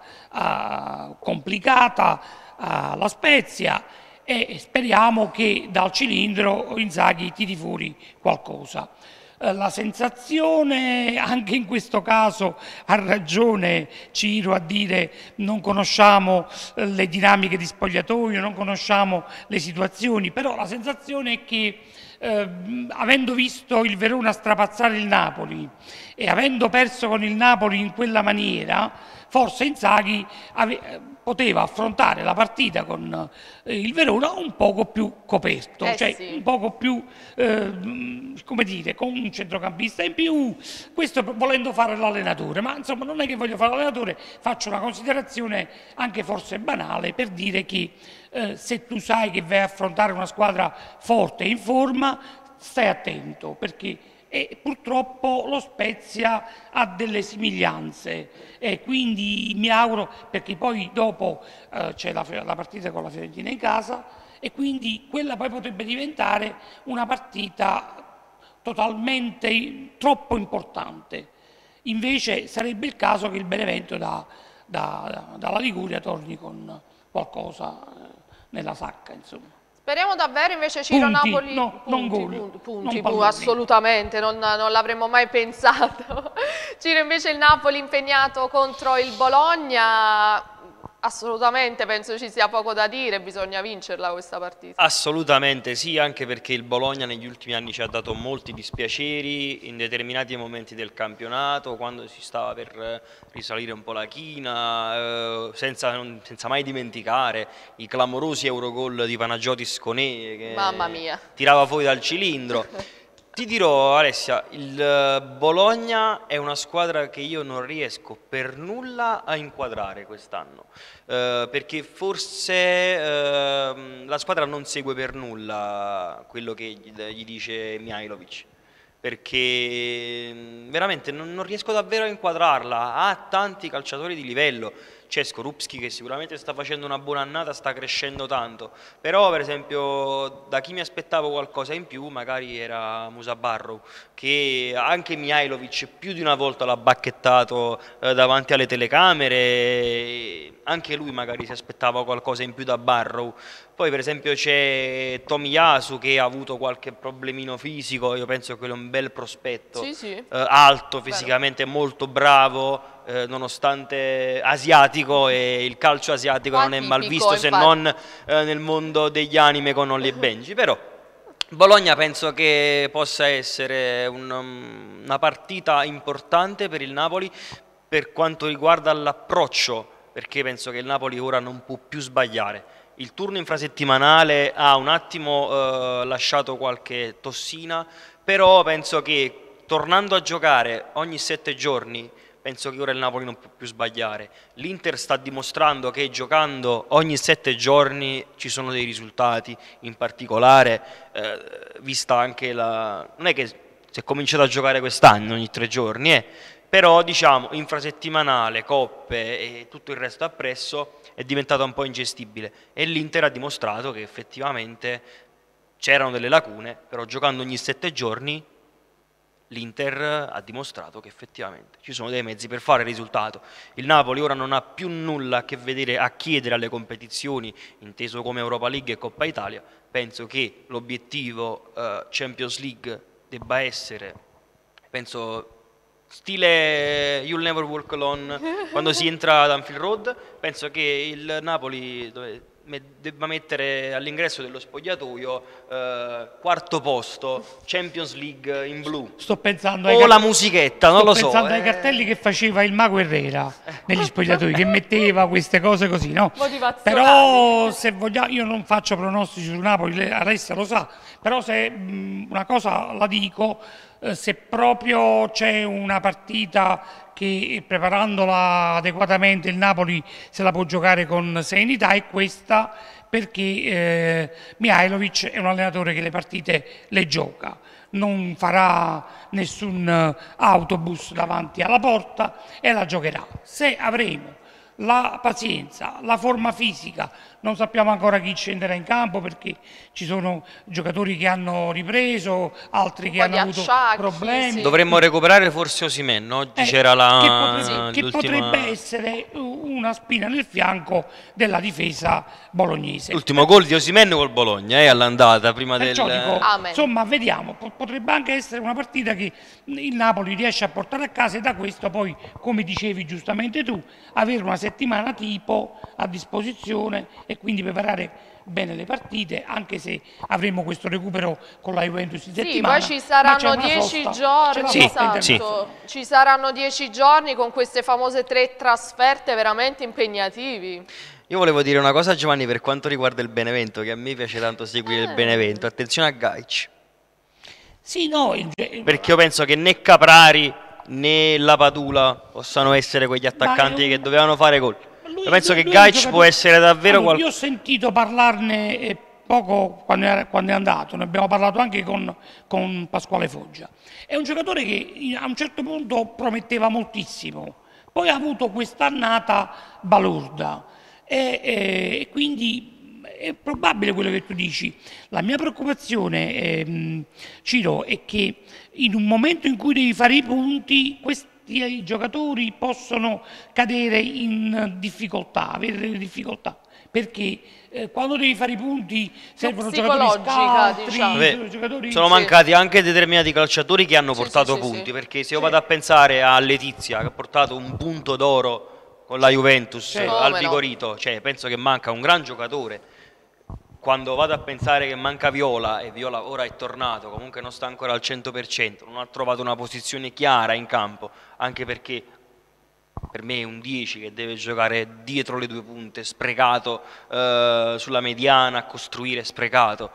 eh, complicata alla Spezia e speriamo che dal cilindro Inzaghi tiri fuori qualcosa. Eh, la sensazione, anche in questo caso ha ragione Ciro a dire non conosciamo eh, le dinamiche di spogliatoio, non conosciamo le situazioni, però la sensazione è che Eh, avendo visto il Verona strapazzare il Napoli e avendo perso con il Napoli in quella maniera, forse Inzaghi ave- poteva affrontare la partita con eh, il Verona un poco più coperto, eh cioè sì. un poco più, eh, come dire, con un centrocampista in più, questo volendo fare l'allenatore, ma insomma non è che voglio fare l'allenatore, faccio una considerazione anche forse banale per dire che Eh, se tu sai che vai a affrontare una squadra forte e in forma, stai attento perché e purtroppo lo Spezia ha delle somiglianze e quindi mi auguro, perché poi dopo eh, c'è la, la partita con la Fiorentina in casa e quindi quella poi potrebbe diventare una partita totalmente troppo importante. Invece sarebbe il caso che il Benevento da, da, dalla Liguria torni con qualcosa nella sacca, insomma. Speriamo davvero invece Ciro punti, Napoli no, punti, non gol, punti, punti, non punti assolutamente, non, non l'avremmo mai pensato. Ciro invece il Napoli impegnato contro il Bologna. Assolutamente, penso ci sia poco da dire, bisogna vincerla questa partita. Assolutamente sì, anche perché il Bologna negli ultimi anni ci ha dato molti dispiaceri in determinati momenti del campionato, quando si stava per risalire un po' la china, eh, senza, senza mai dimenticare i clamorosi Eurogol di Panagiotis Koné che Mamma mia. tirava fuori dal cilindro. Ti dirò Alessia, il Bologna è una squadra che io non riesco per nulla a inquadrare quest'anno, eh, perché forse eh, la squadra non segue per nulla quello che gli, gli dice Mihajlovic, perché veramente non, non riesco davvero a inquadrarla, ha tanti calciatori di livello. C'è Skorupski che sicuramente sta facendo una buona annata, sta crescendo tanto, però per esempio da chi mi aspettavo qualcosa in più magari era Musa Barrow, che anche Mihajlovic più di una volta l'ha bacchettato eh, davanti alle telecamere, e anche lui magari si aspettava qualcosa in più da Barrow. Poi per esempio c'è Tomiyasu che ha avuto qualche problemino fisico, io penso che quello è un bel prospetto, sì, sì. Eh, alto, fisicamente molto bravo, eh, nonostante asiatico, e il calcio asiatico non è mal visto se non eh, nel mondo degli anime con Ollie e Benji, però Bologna penso che possa essere un, una partita importante per il Napoli per quanto riguarda l'approccio, perché penso che il Napoli ora non può più sbagliare. Il turno infrasettimanale ha un attimo eh, lasciato qualche tossina, però penso che tornando a giocare ogni sette giorni, penso che ora il Napoli non può più sbagliare. L'Inter sta dimostrando che giocando ogni sette giorni ci sono dei risultati, in particolare eh, vista anche la... non è che si è cominciato a giocare quest'anno ogni tre giorni, eh. Però diciamo infrasettimanale, coppe e tutto il resto appresso è diventata un po' ingestibile e l'Inter ha dimostrato che effettivamente c'erano delle lacune, però giocando ogni sette giorni l'Inter ha dimostrato che effettivamente ci sono dei mezzi per fare il risultato. Il Napoli ora non ha più nulla a che vedere, a chiedere alle competizioni, inteso come Europa League e Coppa Italia. Penso che l'obiettivo uh, Champions League debba essere, penso, stile You'll Never Walk Alone quando si entra ad Anfield Road. Penso che il Napoli dove, me, debba mettere all'ingresso dello spogliatoio eh, quarto posto, Champions League in blu. Sto pensando o ai la musichetta, non lo so. Sto pensando ai eh. cartelli che faceva il Mago Herrera negli spogliatoi, che metteva queste cose così, no? Motivazionali. Però se vogliamo, io non faccio pronostici su Napoli, lei- Alessia lo sa, però se mh, una cosa la dico, eh, se proprio c'è una partita che preparandola adeguatamente il Napoli se la può giocare con serenità, è questa, perché eh, Mihajlovic è un allenatore che le partite le gioca, non farà nessun autobus davanti alla porta e la giocherà. Se avremo la pazienza, la forma fisica, non sappiamo ancora chi scenderà in campo perché ci sono giocatori che hanno ripreso, altri che po' hanno di avuto acciacchi, problemi. sì. Dovremmo recuperare forse Osimhen, oggi Eh, c'era che la potrebbe, che l'ultima- potrebbe essere una spina nel fianco della difesa bolognese. l'ultimo gol di Osimhen col Bologna eh, all'andata prima del Perciò dico, Amen. insomma, vediamo, po- potrebbe anche essere una partita che il Napoli riesce a portare a casa e da questo poi, come dicevi giustamente tu, avere una settimana tipo a disposizione e quindi preparare bene le partite, anche se avremo questo recupero con la Juventus in Sì, settimana. poi ci ma c'è saranno una dieci sosta, giorni, ce la Sì, fa esatto. internazionale. Ci saranno dieci giorni con queste famose tre trasferte veramente impegnativi. Io volevo dire una cosa a Giovanni per quanto riguarda il Benevento, che a me piace tanto seguire il Eh. Benevento. Attenzione a Gaic, Sì, no, il- il- perché io penso che né Caprari né la Padula possano essere quegli attaccanti è un- che dovevano fare gol. Lui- Io penso lui- che lui è un Gaic giocatore- può essere davvero Allora, qualcosa. io ho sentito parlarne eh, poco quando, era- quando è andato, ne abbiamo parlato anche con, con Pasquale Foggia. È un giocatore che in- a un certo punto prometteva moltissimo, poi ha avuto quest'annata balorda e, e- e quindi è probabile quello che tu dici. La mia preoccupazione, ehm, Ciro, è che in un momento in cui devi fare i punti, questi i giocatori possono cadere in difficoltà, avere delle difficoltà, perché eh, quando devi fare i punti servono giocatori psicologica, scaltri, diciamo. Vabbè, giocatori... sono Sì. mancati anche determinati calciatori che hanno Sì, portato sì, sì, punti, sì. perché se io vado a pensare a Letizia che ha portato un punto d'oro con la Juventus Sì. al Come no. Vigorito, cioè penso che manca un gran giocatore. Quando vado a pensare che manca Viola e Viola ora è tornato, comunque non sta ancora al cento per cento, non ha trovato una posizione chiara in campo, anche perché per me è un dieci che deve giocare dietro le due punte, sprecato eh, sulla mediana, a costruire, sprecato.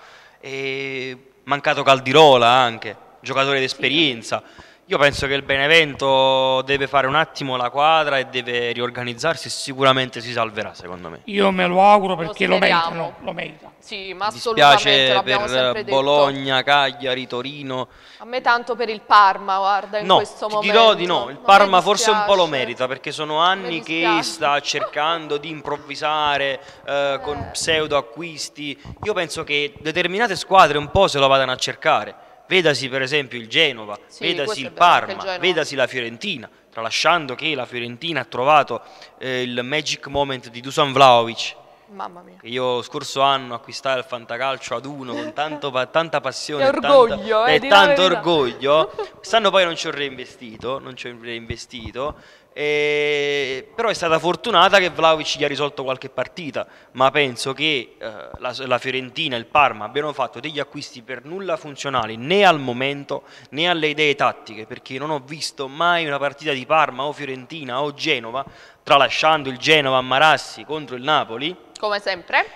E mancato Caldirola anche, giocatore d'esperienza. Io penso che il Benevento deve fare un attimo la quadra e deve riorganizzarsi e sicuramente si salverà, secondo me. Io me lo auguro perché lo, speriamo. meritano, lo merita. Sì, ma Mi assolutamente, dispiace l'abbiamo sempre per detto. Bologna, Cagliari, Torino. A me tanto per il Parma, guarda, in No, questo ti momento. dirò di no, il A me Parma forse un po' lo dispiace. merita perché sono Mi anni che dispiace. sta cercando di improvvisare eh, con pseudo acquisti. Io penso che determinate squadre un po' se lo vadano a cercare. Vedasi per esempio il Genova, Sì, vedasi questo il è vero, anche il Parma, Genova. vedasi la Fiorentina, tralasciando che la Fiorentina ha trovato eh, il magic moment di Dusan Vlahovic, Mamma mia. che io scorso anno acquistai al Fantacalcio ad uno con tanto pa- tanta passione E orgoglio, tanta, eh, e di la tanto verità. orgoglio. Quest'anno poi non ci ho reinvestito, non ci ho reinvestito, e... però è stata fortunata che Vlahovic gli ha risolto qualche partita, ma penso che eh, la, la Fiorentina e il Parma abbiano fatto degli acquisti per nulla funzionali né al momento né alle idee tattiche, perché non ho visto mai una partita di Parma o Fiorentina o Genova, tralasciando il Genova a Marassi contro il Napoli, Come sempre.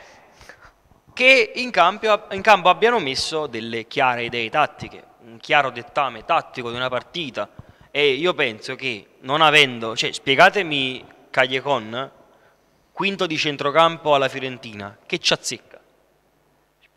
che in campo, in campo abbiano messo delle chiare idee tattiche, un chiaro dettame tattico di una partita. E io penso che non avendo, cioè spiegatemi Callecon, quinto di centrocampo alla Fiorentina, che ci azzecca?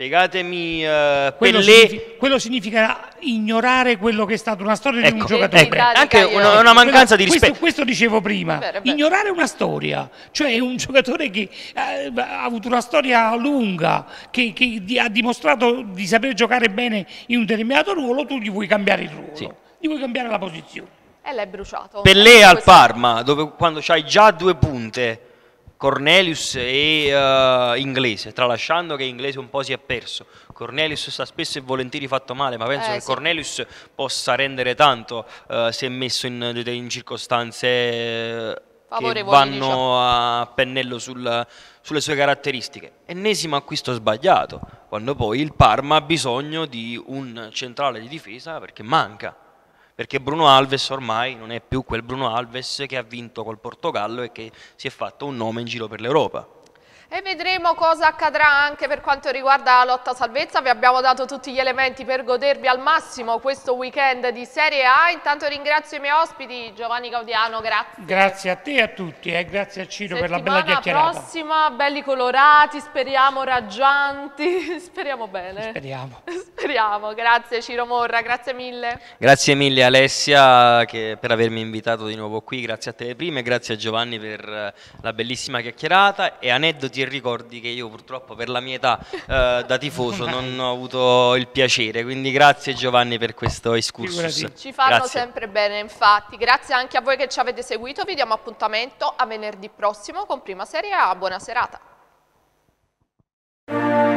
spiegatemi uh, quello, Pellè... significa, quello significa ignorare quello che è stata una storia ecco, di un giocatore. ecco, anche una, una mancanza di rispetto. Questo, questo dicevo prima, bene, bene. ignorare una storia, cioè un giocatore che eh, ha avuto una storia lunga, che, che ha dimostrato di saper giocare bene in un determinato ruolo, tu gli vuoi cambiare il ruolo, sì. gli vuoi cambiare la posizione. E l'hai bruciato. Pellè al Parma, dove quando c'hai già due punte, Cornelius e uh, Inglese, tralasciando che Inglese un po' si è perso. Cornelius sta spesso e volentieri fatto male, ma penso eh, che sì. Cornelius possa rendere tanto uh, se messo in, in circostanze uh, che vanno diciamo. a pennello sul, sulle sue caratteristiche. Ennesimo acquisto sbagliato, quando poi il Parma ha bisogno di un centrale di difesa perché manca. Perché Bruno Alves ormai non è più quel Bruno Alves che ha vinto col Portogallo e che si è fatto un nome in giro per l'Europa. E vedremo cosa accadrà anche per quanto riguarda la lotta salvezza. Vi abbiamo dato tutti gli elementi per godervi al massimo questo weekend di Serie A. Intanto ringrazio i miei ospiti, Giovanni Gaudiano, grazie. Grazie a te e a tutti e eh. grazie a Ciro Settimana per la bella chiacchierata. Prossima, belli colorati, speriamo raggianti, speriamo bene. Speriamo. Speriamo, grazie Ciro Morra, grazie mille. Grazie mille Alessia che per avermi invitato di nuovo qui, grazie a Teleprima e grazie a Giovanni per la bellissima chiacchierata e aneddoti e ricordi che io purtroppo per la mia età eh, da tifoso non ho avuto il piacere, quindi grazie Giovanni per questo excursus. Ci fanno grazie. sempre bene, infatti. Grazie anche a voi che ci avete seguito, vi diamo appuntamento a venerdì prossimo con Prima Serie A. Buona serata.